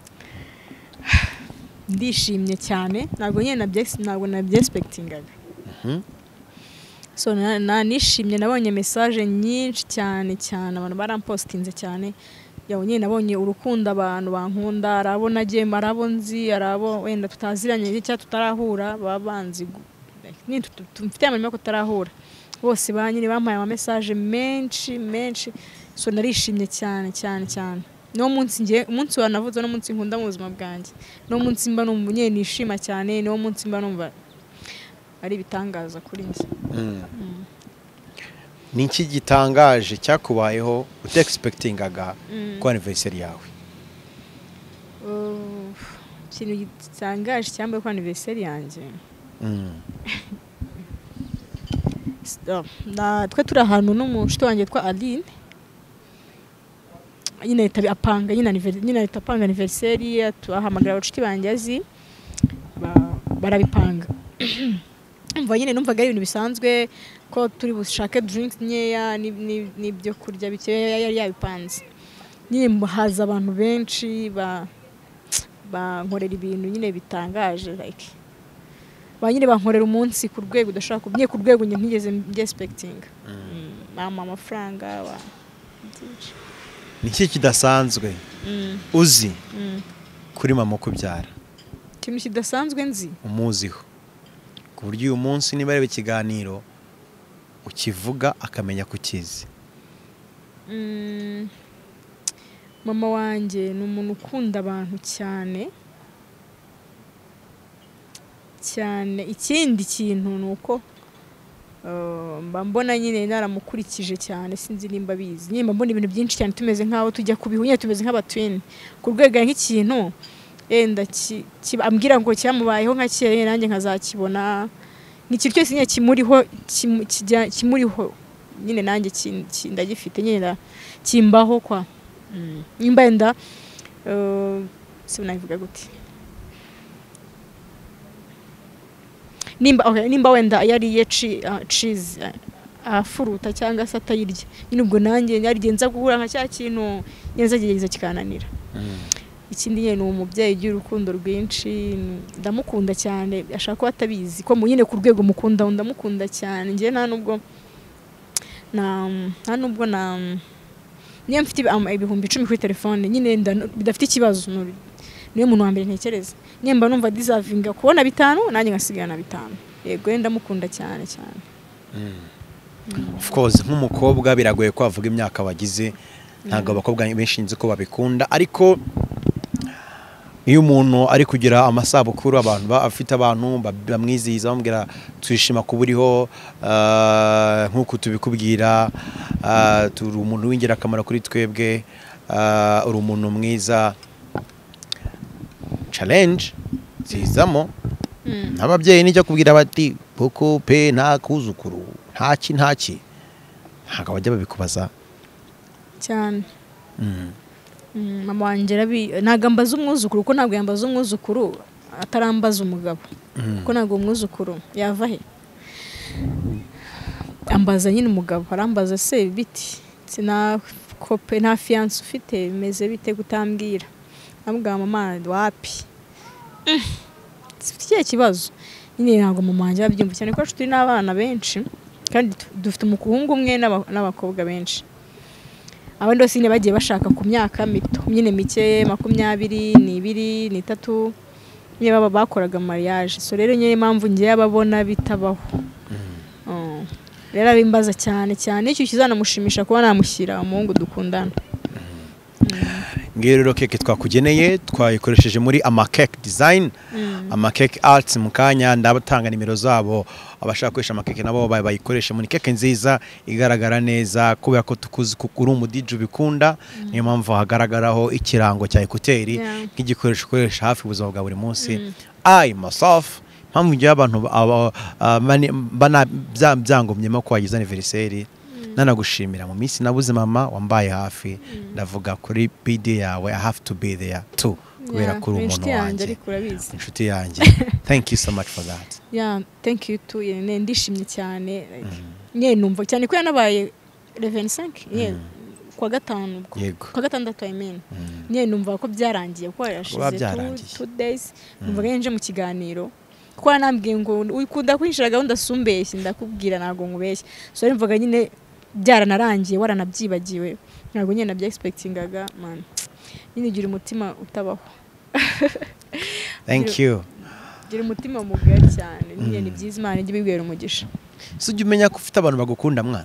[SPEAKER 2] Ndishimye cyane ntabwo nyene ntabwo nabyexpectingaga. Mhm. So na, na nishimye nabonye message nyinshi cyane cyane abantu barampostinze cyane. Yawo nyene nabonye urukundo abantu bankunda arabona je marabonzi arabo wenda tutaziranye cyangwa tutarahura babanzi ni tumfite amanyuma ko tutarahura. Bose banyine bampaye ama message menshi menshi so narishimye cyane cyane cyane. No munsi ngiye umunsi wanavuze no munsi nkunda mu buzima bwanjye. No munsi mba numva nyene nishima cyane no munsi mba numva ari bitangaza kuri njye. Mm. Mm.
[SPEAKER 1] Niki gitangaje cyakubayeho ute expectingaga mm. ko anniversary yawe?
[SPEAKER 2] Uh, kintu gitangaje cyambaye ko anniversary yanjye. Mm. uh, na twe turi ahantu n'umushuti wanjye twa Aline nyine leta apanga nyine anniversaire nyine leta apanga anniversaire tuhamagara abacuti banjye azi ba- barabipanga umva nyine numvaga ari ibintu bisanzwe ko turi bushake drinks nkeya ni- ni- n'ibyo kurya bikeya yari yabipanze nyine haza abantu benshi ba bankorera ibintu nyine bitangaje like ba nyine bankorera umunsi ku rwego udashaka kubye ku rwego nyine ntigeze expecting mama amafaranga wa byinshi.
[SPEAKER 1] ni iki kidasanzwe
[SPEAKER 2] Mm,
[SPEAKER 1] uzi
[SPEAKER 2] mm.
[SPEAKER 1] kuri mama ukubyara
[SPEAKER 2] ikintu kidasanzwe nzi
[SPEAKER 1] umuziho ku buryo uyu munsi niba areba ikiganiro ukivuga akamenya kukizi.
[SPEAKER 2] Mm, mama wanjye ni umuntu ukunda abantu cyane cyane ikindi kintu ni uko uh, mba mbona nyine naramukurikije cyane sinzi nimba bizi nyine mba mbona ibintu byinshi cyane tumeze nk'aho tujya kubihu nyine tumeze nk'abatwini ku rwego nk'ikintu yenda ki- ki- ambwira ngo cyamubayeho nka kera nanjye nkazakibona nk'ikintu cyose nyine kimuriho kimu- kijya- kimuriho nyine nanjye ki- ki- ndagifite nyine nda- kimbaho kwa Mm. nimba yenda uh, se nabivuga gute nimba okay, nimba wenda yariye chi- uh, cheese uh, afuruta cyangwa se atayirya nyine ubwo nanjye yarigenza guhura nka cya kintu neza gerageza kikananira. Ikindi nyine ni umubyeyi ugira urukundo rwinshi ndamukunda cyane ashaka ko atabizi ko mu- nyine ku rwego mukunda ndamukunda cyane njye nta nubwo na nta nubwo na niyo mfite ibi- ama- ibihumbi icumi kuri telefone nyine nda- bidafite ikibazo nuri- niyo muntu wa mbere ntekereza nyine mba numva deservinga kubona bitanu nanjye ngasigana bitanu yego ndamukunda cyane cyane.
[SPEAKER 1] Of course nk'umukobwa biragoye ko wavuga imyaka wagize ntabwo abakobwa benshi nzi ko babikunda ariko iyo umuntu ari kugira amasabukuru abantu ba- afite abantu ba- bamwizihiza bamubwira twishima kuba uriho ah, nk'uko tubikubwira ah, turi umuntu w'ingirakamaro kuri twebwe ah, uri umuntu mwiza challenge zizamo n'ababyeyi nijya kubwira bati kuko pe nta kuzukuru ntaki ntaki ntabwo bajya babikubaza
[SPEAKER 2] cyane.
[SPEAKER 1] Mm.
[SPEAKER 2] Mm, mama wanjye arabi ntabwo ambaza umwuzukuru kuko ntabwo yambaza umwuzukuru atarambaza umugabo kuko ntabwo umwuzukuru yava he ambaza nyine umugabo arambaza se biti sina kope nta fiance ufite bimeze bite gutambwira amubwira mama wapi Mm, sifite ikihe kibazo nyine ntabwo mama wanjye abyumva cyane ko turi n'abana benshi kandi tu- dufite umuhungu umwe n'aba- n'abakobwa benshi abandi bose nyine bagiye bashaka ku myaka mito nyine mike makumyabiri n'ibiri n'itatu nyine baba bakoraga mariage so rero nyine impamvu ngiye ababona bitabaho. Oh. Rero abimbaza cyane cyane icyo kizanamushimisha kuba namushyira umuhungu dukundana.
[SPEAKER 1] ngiyo rero keke twakugeneye twayikoresheje muri amakeke design amakeke arts mu kanya ndabatanga nimero zabo abashaka gukoresha amakeke nabo ba- bayikoreshe muri keke nziza igaragara neza kubera ko tukuzi ko uri umudije ubikunda niyo mpamvu hagaragaraho ikirango cya ekuteri
[SPEAKER 2] Yeah.
[SPEAKER 1] nk'igikoresho ukoresha hafi ubuzima bwa buri munsi I myself mpamvu ngiye abantu aba- ah, bane- bana bya- byangomyemo ko wagize anniversaire nanagushimira mu minsi nabuze mama wambaye hafi ndavuga kuri B D yawe I have to be there too kubera
[SPEAKER 2] Yeah,
[SPEAKER 1] ko uri umuntu
[SPEAKER 2] inshuti yanjye
[SPEAKER 1] wanjye
[SPEAKER 2] ariko urabizi.
[SPEAKER 1] inshuti yanjye thank you so much for that.
[SPEAKER 2] Yeah, thank you too. Yene ndishimye cyane. Like, nyine numva cyane ko yanabaye le vingt-cinq nyine kwa gatanu ubwo.
[SPEAKER 1] Yego.
[SPEAKER 2] Kwa gatandatu I mean. Nyine numva ko byarangiye kuko
[SPEAKER 1] Kuba
[SPEAKER 2] yashize
[SPEAKER 1] byarangiye.
[SPEAKER 2] two, two days numva nje mu kiganiro kuko yanambwiye ngo ukunda kwinjira gahunda sumbeshye ndakubwira nago nkubeshye so numvaga nyine byaranarangiye waranabyibagiwe ntabwo nyine nabya expectingaga man nyine gira umutima utabaho.
[SPEAKER 1] Thank you.
[SPEAKER 2] Gira umutima mugari cyane nyine ni byiza Imana ijye ibibwira umugisha.
[SPEAKER 1] So ujya umenya ko ufite abantu bagukunda mwana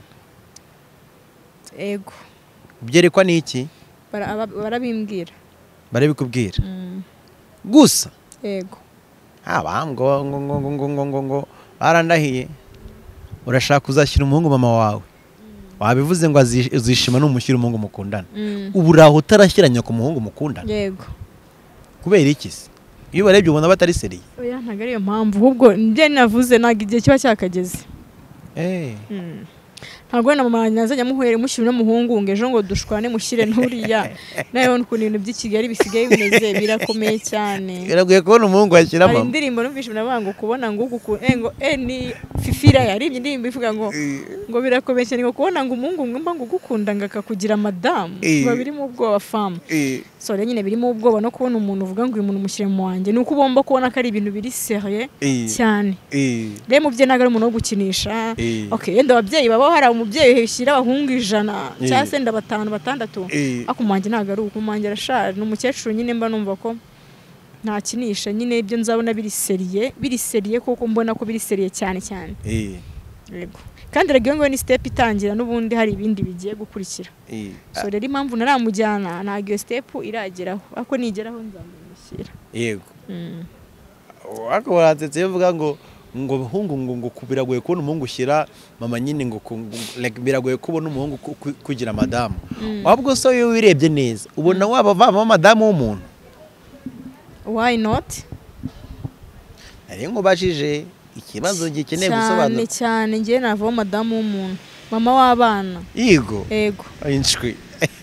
[SPEAKER 2] Ego
[SPEAKER 1] ubyerekwa n'iki
[SPEAKER 2] bara- aba- barabimbwira.
[SPEAKER 1] barabikubwira
[SPEAKER 2] Mm,
[SPEAKER 1] gusa
[SPEAKER 2] Ego
[SPEAKER 1] aba ngo ngo ngo ngo ngo ngo ngo ngo barandahiye urashaka uzashyira umuhungu mama wawe wabivuze ngo azi- uzishima n'umushyira umuhungu mukundana
[SPEAKER 2] Mm,
[SPEAKER 1] ubu uraho utarashyiranya ku muhungu mukundana
[SPEAKER 2] yego
[SPEAKER 1] kubera iki se iyo ubarebye ubona batari seriye
[SPEAKER 2] oya ntabwo ariyo mpamvu ahubwo njye navuze ntabwo igihe kiba cyakageze
[SPEAKER 1] eh
[SPEAKER 2] ntabwo na mama nazajya muhere mushyira n'umuhungu ngo ejo ngo dushwane mushyire nturiya nayo ukuntu ibintu by'i Kigali bisigaye bimeze birakomeye cyane.
[SPEAKER 1] biragoye kubona umuhungu washyira
[SPEAKER 2] hari
[SPEAKER 1] mama
[SPEAKER 2] indirimbo numvise nabango kubona ngo uku eh ngo eh ni Fifira yari indirimbo ivuga ngo ngo birakomeye cyane ngo kubona ngo umuhungu ngomba ngo gukunda ngo akakugira madamu biba biri mu bwoba fam so rero nyine biri mu bwoba no kubona umuntu uvuga ngo uyu muntu mushyire mu wanjye ni uko ugomba kubona ko ari ibintu biri sérieux cyane. rero mu bye nagara umuntu wo gukinisha okay yenda ababyeyi baba hari umubyeyi ushyira abahungu ijana cyangwa se nda batanu batandatu akumanjye ntago ari uko umanjye arashaje n'umukecuru nyine mba numva ko ntakinisha nyine ibyo nzabona biri seriye biri seriye kuko mbona ko biri seriye cyane cyane yego kandi rero ngo ni step itangira n'ubundi hari ibindi bigiye gukurikira so rero impamvu naramujyana ntago iyo step irageraho ako nigeraho nzamushyira
[SPEAKER 1] yego wako waratse uvuga ngo ngo hungu ngo kubiragoye kubona umuhungu ushyira mama nyine ngo like biragoye kubona umuhungu kugira madamu wabwo so yo wirebye neza ubona waba vama madamu w'umuntu
[SPEAKER 2] why not
[SPEAKER 1] ari ngo bashije ikibazo gikeneye gusobanura
[SPEAKER 2] cyane cyane ngiye nava madamu w'umuntu mama w'abana
[SPEAKER 1] yego
[SPEAKER 2] yego
[SPEAKER 1] inshwi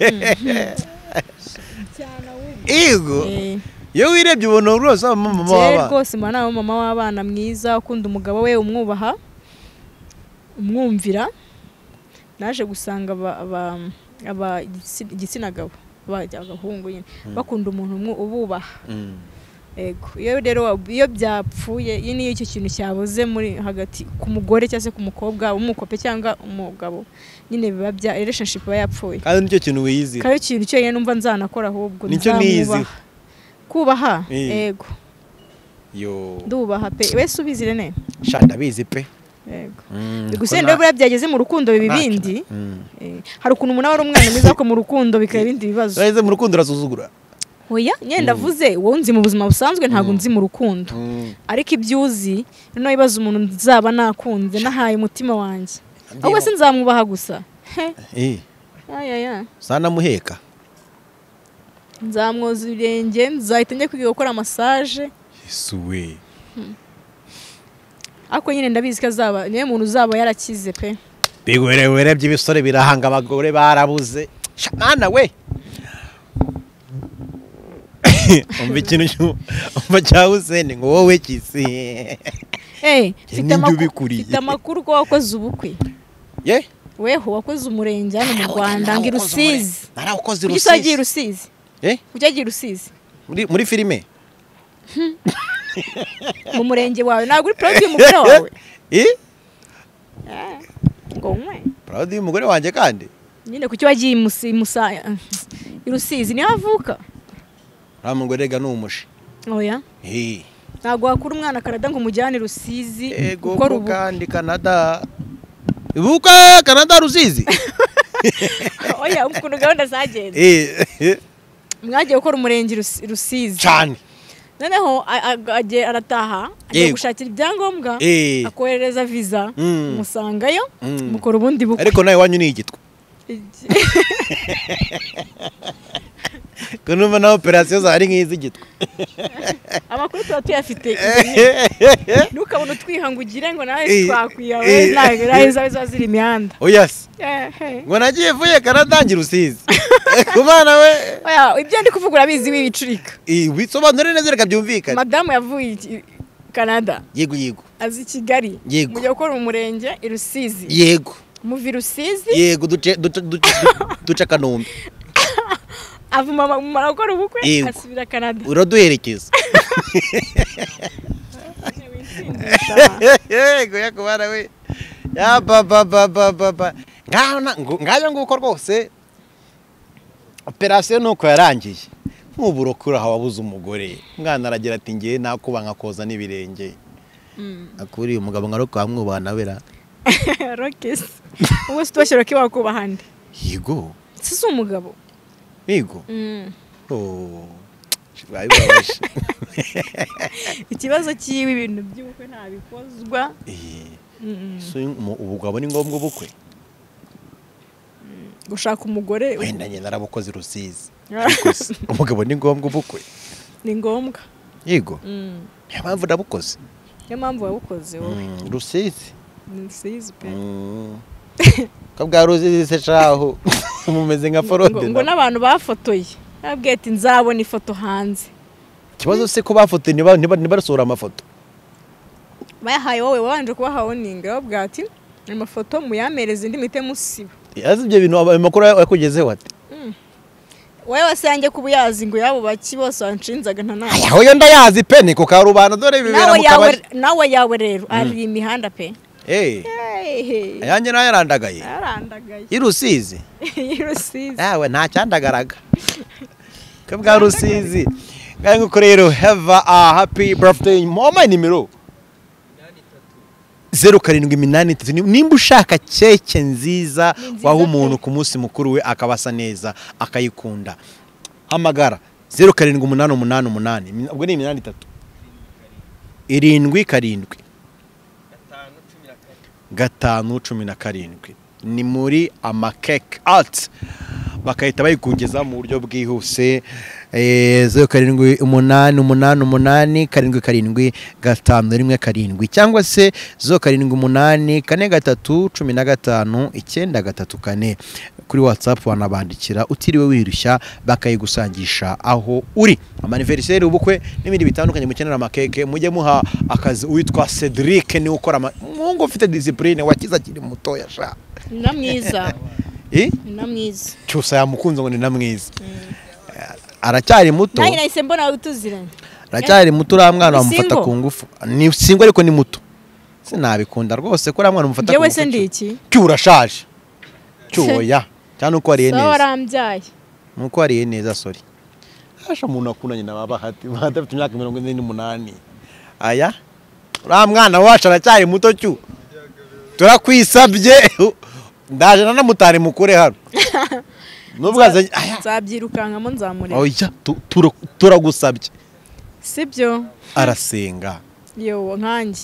[SPEAKER 1] yego yo wirebye ubona rwose mama w'abana
[SPEAKER 2] rwose mwana wa mama w'abana mwiza ukunda umugabo we umwubaha umwumvira naje gusanga aba aba igitsina gabo abahungu nyine bakunda umuntu umwe ububaha ego iyo rero iyo byapfuye iyi niyo icyo kintu cyabuze muri hagati ku mugore cyangwa se ku mukobwa umukope cyangwa umugabo nyine biba bya relationship yapfuye
[SPEAKER 1] kandi nicyo kintu wiyizi
[SPEAKER 2] kandi ikintu cyo yene numva nzanakora ahubwo
[SPEAKER 1] nicyo niyizi
[SPEAKER 2] kubaha yego
[SPEAKER 1] yo
[SPEAKER 2] ndubaha pe wese ubizire ne
[SPEAKER 1] shanda bizi pe
[SPEAKER 2] yego bigusende buriya byageze mu rukundo bibindi hari ukuntu umuntu ari umwana mwiza ko mu rukundo bikaba ibindi bibazo
[SPEAKER 1] bageze mu rukundo rasuzugura
[SPEAKER 2] oya nyenda vuze wowe unzi mu buzima busanzwe ntago nzi mu rukundo ariko ibyuzi no ibaza umuntu nzaba nakunze nahaye umutima wanjye ahubwo se nzamwubaha gusa
[SPEAKER 1] eh
[SPEAKER 2] aya ya
[SPEAKER 1] sana muheka
[SPEAKER 2] nzamwoza irenge nzahita njya kwiga gukora massage
[SPEAKER 1] yesuwe
[SPEAKER 2] ako nyine ndabizi ko azaba niwe muntu uzaba yarakize pe
[SPEAKER 1] bigwerewere by'ibisore birahanga abagore barabuze mwana we umva ikintu umva cya Hussein ngo wowe kisi
[SPEAKER 2] eh mfite amakuru ko wakoze ubukwe
[SPEAKER 1] ye
[SPEAKER 2] weho wakoze umurenge hano mu Rwanda ngi Rusizi
[SPEAKER 1] narakoze
[SPEAKER 2] Rusizi ugiye Rusizi
[SPEAKER 1] eh
[SPEAKER 2] ugiye Rusizi
[SPEAKER 1] muri muri filime
[SPEAKER 2] mu murenge wawe ntabwo uri proud y'umugore wawe
[SPEAKER 1] eh
[SPEAKER 2] ngo mwe
[SPEAKER 1] proud y'umugore wanjye kandi
[SPEAKER 2] nyine kuki wagiye musa Rusizi ni havuka
[SPEAKER 1] ramugore rega n'umushi
[SPEAKER 2] oya
[SPEAKER 1] eh
[SPEAKER 2] ntabwo wakura umwana Canada ngo mujyane Rusizi
[SPEAKER 1] gukora ubu kandi Canada ibuka Canada Rusizi
[SPEAKER 2] oya ukuntu gahunda zagenze
[SPEAKER 1] eh
[SPEAKER 2] mwagiye gukora umurenge Rusizi
[SPEAKER 1] cyane
[SPEAKER 2] noneho agiye arataha agiye gushakira ibyangombwa akohereza visa musangayo mukora ubundi bukwe
[SPEAKER 1] ariko nawe wanyu ni igitwa kunuma na operation zari nk'izi gitwa
[SPEAKER 2] amakuru tuba tuyafite nukabona twihangugire ngo nawe twakwiyawe nawe rahiza zazira imihanda
[SPEAKER 1] oyas ngo nagiye vuye karadangira Rusizi kumana we
[SPEAKER 2] oya ibyo ndi kuvuga urabizi wibicurika
[SPEAKER 1] eh bisobanure neza reka byumvikane
[SPEAKER 2] madamu yavuye Canada
[SPEAKER 1] yego yego
[SPEAKER 2] azi Kigali mujye gukora umurenge i Rusizi
[SPEAKER 1] yego
[SPEAKER 2] muvi Rusizi
[SPEAKER 1] yego duce duce Kanombe
[SPEAKER 2] avuma mu marakora ubukwe asubira Canada
[SPEAKER 1] uraduherekeza yego yakubara we ya baba baba baba ngana ngayo nguko rwose operation nuko yarangiye nk'uburokura hawabuze umugore mwana aragira ati ngiye nakuba nkakoza n'ibirenge akuri umugabo ngaroko amwubana bera
[SPEAKER 2] Rokes ubu sitwashira kiba kubahande
[SPEAKER 1] yego
[SPEAKER 2] sisi umugabo
[SPEAKER 1] yego
[SPEAKER 2] mm
[SPEAKER 1] oh shibayibaje
[SPEAKER 2] ikibazo kiwe ibintu by'ubukwe ntabikozwa
[SPEAKER 1] eh so ubugabo ni ngombwa ubukwe
[SPEAKER 2] gushaka umugore
[SPEAKER 1] wenda nyine narabukoze Rusizi umugabo ni ngombwa ubukwe
[SPEAKER 2] ni ngombwa
[SPEAKER 1] yego mm mpamvu ndabukoze
[SPEAKER 2] ya mpamvu wabukoze wowe
[SPEAKER 1] Rusizi
[SPEAKER 2] nsizi pe
[SPEAKER 1] ko bwa ruzi se caho mumeze nka forode
[SPEAKER 2] ngo n'abantu bafotoye nabwiye ati nzabona ifoto hanze
[SPEAKER 1] kibazo se ko bafotoye niba niba rasura amafoto
[SPEAKER 2] bayahaye wowe wabanje kubaha woninga babwiye ati amafoto muyamereze indi mite musiba
[SPEAKER 1] yazi ibyo bintu amakuru yakugezeho ati
[SPEAKER 2] wowe wasange kubuyazi ngo yabo baki bose wanshinzaga nta nayo
[SPEAKER 1] aho yo ndayazi pe niko karubana dore bibera mu kabari
[SPEAKER 2] nawe yawe rero ari imihanda pe
[SPEAKER 1] eh ayanjye nayo yarandagaye
[SPEAKER 2] yarandagaye
[SPEAKER 1] irusizi
[SPEAKER 2] irusizi
[SPEAKER 1] yawe nta cyandagaraga ko bwa rusizi ngaye nguko rero have a happy birthday mama nimero zeru karindwi iminani itatu nimba ushaka keke nziza waho umuntu ku munsi mukuru we akabasa neza akayikunda hamagara zeru karindwi umunani umunani umunani ubwo ni iminani itatu irindwi karindwi gatanu cumi na karindwi ni muri amakeke art bakahita bayikugeza mu buryo bwihuse zeru karindwi umunani umunani umunani karindwi karindwi gatanu rimwe karindwi cyangwa se zeru karindwi umunani kane gatatu cumi na gatanu icyenda gatatu kane kuri WhatsApp wanabandikira utiriwe wirushya bakayigusangisha aho uri amaniversary ubukwe n'ibindi bitandukanye mukenera amakeke mujye muha akazi uwitwa Cedric ni ukora mungu ufite discipline wakiza kiri mutoya sha
[SPEAKER 2] namwiza
[SPEAKER 1] eh
[SPEAKER 2] namwiza
[SPEAKER 1] cyusa yamukunze ngo ni namwiza aracyari muto
[SPEAKER 2] nayi nahise mbona utuziranye
[SPEAKER 1] aracyari muto ura mwana bamufata ku ngufu ni singo ariko ni muto sinabikunda rwose ko ura mwana bamufata ku ngufu
[SPEAKER 2] yewe se ndiki
[SPEAKER 1] cyurashaje cyoya cyane uko ariye neza
[SPEAKER 2] warambyaye
[SPEAKER 1] nuko ariye neza sorry asha umuntu akunanye na baba hati badafite imyaka mirongo ine n'umunani aya ura mwana wacu aracyari muto cyu turakwisabye ndaje na namutari mukure hano nubwaze aya
[SPEAKER 2] nzabyirukankamo nzamureka
[SPEAKER 1] oya turagusabye
[SPEAKER 2] sibyo
[SPEAKER 1] arasenga
[SPEAKER 2] yo nkanjye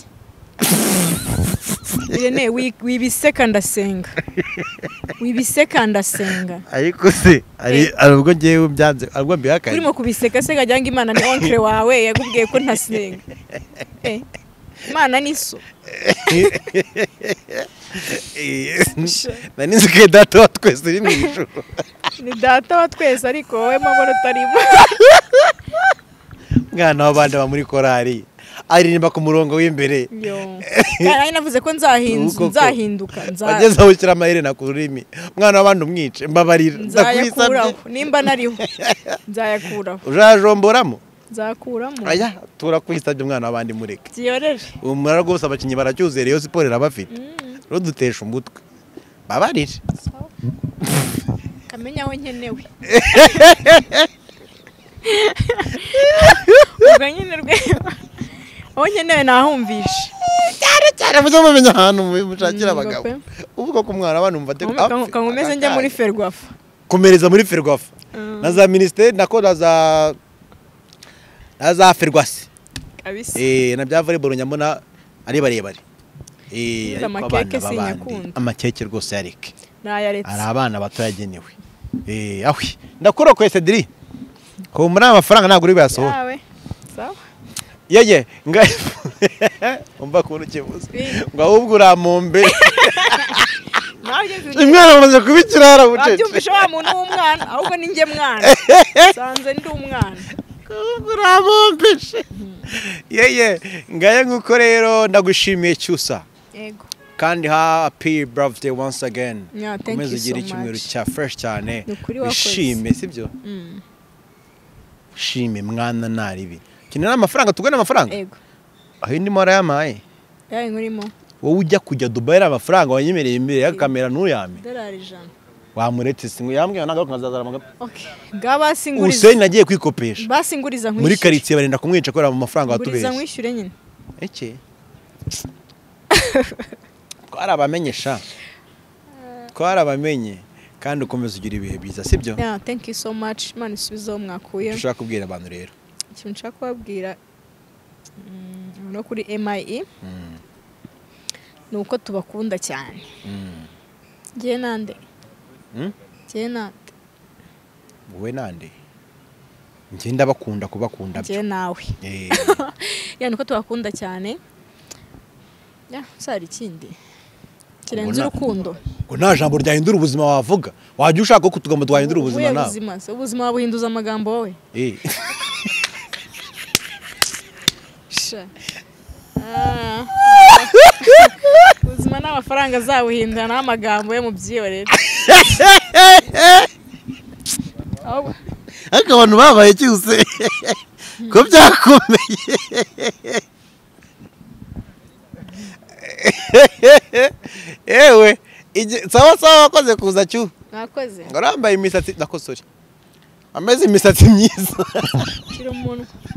[SPEAKER 2] Irene wibiseka ndasenga wibiseka ndasenga
[SPEAKER 1] ariko se ari ubwo ngiye byanze arwo mbihakaye
[SPEAKER 2] urimo kubiseka se gajyanga Imana ni onkre wawe yagubwiye ko ntasenga eh Imana niso
[SPEAKER 1] nani nzike data wa twese iri mu ijuru
[SPEAKER 2] ni data wa twese ariko wowe maboro tarimo
[SPEAKER 1] mwana w'abandi ba muri korari aririmba ku murongo w'imbere
[SPEAKER 2] yo kandi navuze ko nzahinduka nzahinduka
[SPEAKER 1] nzageza aho kira amaherena ku rurimi mwana w'abandi umwice mbabarira
[SPEAKER 2] ndakwisabye nimba nariho nzayakuraho
[SPEAKER 1] ujajomboramo
[SPEAKER 2] nzakuramo
[SPEAKER 1] aya turakwisabye mwana w'abandi mureke
[SPEAKER 2] kiyoreje
[SPEAKER 1] umara rwose abakinyi baracyuze Rayon Sport irabafite ro dutesha umutwe babarire
[SPEAKER 2] kamenya aho nkenewe ubwo nyine rwego aho nkenewe nahumvishe
[SPEAKER 1] cyane cyane muzo mumenya ahantu mushakira abagabo uvuga ko umwana abantu mvate
[SPEAKER 2] kangomeze njye muri Ferwafa
[SPEAKER 1] komereza muri Ferwafa na za ministeri nako na za na za Ferwasi
[SPEAKER 2] kabisa
[SPEAKER 1] eh na bya volleyball nyambona ari barebare
[SPEAKER 2] eh amakeke sinyakunda
[SPEAKER 1] amakeke rwose yareke
[SPEAKER 2] nayaretse
[SPEAKER 1] ari abana bato yagenewe eh ahwi ndakora ko Cedric ko muri amafaranga naguri basoho
[SPEAKER 2] yawe sawa
[SPEAKER 1] yeye nga umva ko urukibuze ngo ahubwo uramombe imwana bamaze kubikirara bucece
[SPEAKER 2] abyumvisha wa muntu w'umwana ahubwo ni nge mwana sanze ndi umwana
[SPEAKER 1] uramombeshe yeye ngaye nguko rero ndagushimiye cyusa
[SPEAKER 2] yego
[SPEAKER 1] kandi happy birthday once again
[SPEAKER 2] yeah, thank you so much
[SPEAKER 1] icyumweru cya fresh cyane ishime sibyo mm. shime mwana naribi kinera amafaranga tugana amafaranga
[SPEAKER 2] yego
[SPEAKER 1] aho ndimo arayamaye
[SPEAKER 2] yaye nkurimo
[SPEAKER 1] wowe ujya kujya Dubai amafaranga wanyemereye imbere ya kamera ntuyame
[SPEAKER 2] dolari ijana
[SPEAKER 1] wamuretse singo yambwiye nagaho nkazazara amaga
[SPEAKER 2] okay gabasinguriza
[SPEAKER 1] Useni nagiye kwikopesha
[SPEAKER 2] basinguriza nkwishyure
[SPEAKER 1] muri quartier barenda kumwica ko mu mafaranga watubeshye
[SPEAKER 2] nguriza nkwishyure nyine
[SPEAKER 1] eke ko arabamenyesha ko arabamenye kandi ukomeza ugira ibihe biza sibyo
[SPEAKER 2] yeah thank you so much man isubizo mwakuye
[SPEAKER 1] ushaka kubwira abantu rero
[SPEAKER 2] ikintu nshaka kubabwira no kuri M I E nuko tubakunda cyane je nande je nande
[SPEAKER 1] wowe nande nje ndabakunda kubakunda
[SPEAKER 2] byo je nawe eh ya nuko tubakunda cyane ya sari kindi kirenze urukundo
[SPEAKER 1] ngo nta jambo ryahindura ubuzima wavuga wajya ushaka ko tugomba twahindura ubuzima nawe
[SPEAKER 2] ubuzima se ubuzima wabuhinduza amagambo wowe
[SPEAKER 1] eh
[SPEAKER 2] sha ah ubuzima n'amafaranga zabuhindura n'amagambo yo mu byiyorere
[SPEAKER 1] ariko abantu babaye cyose ko byakomeye ewe sawa sawa wakoze kuza cyu
[SPEAKER 2] nakoze
[SPEAKER 1] ngarambaye imisatsi nakosore ameze imisatsi myiza
[SPEAKER 2] kiri umuntu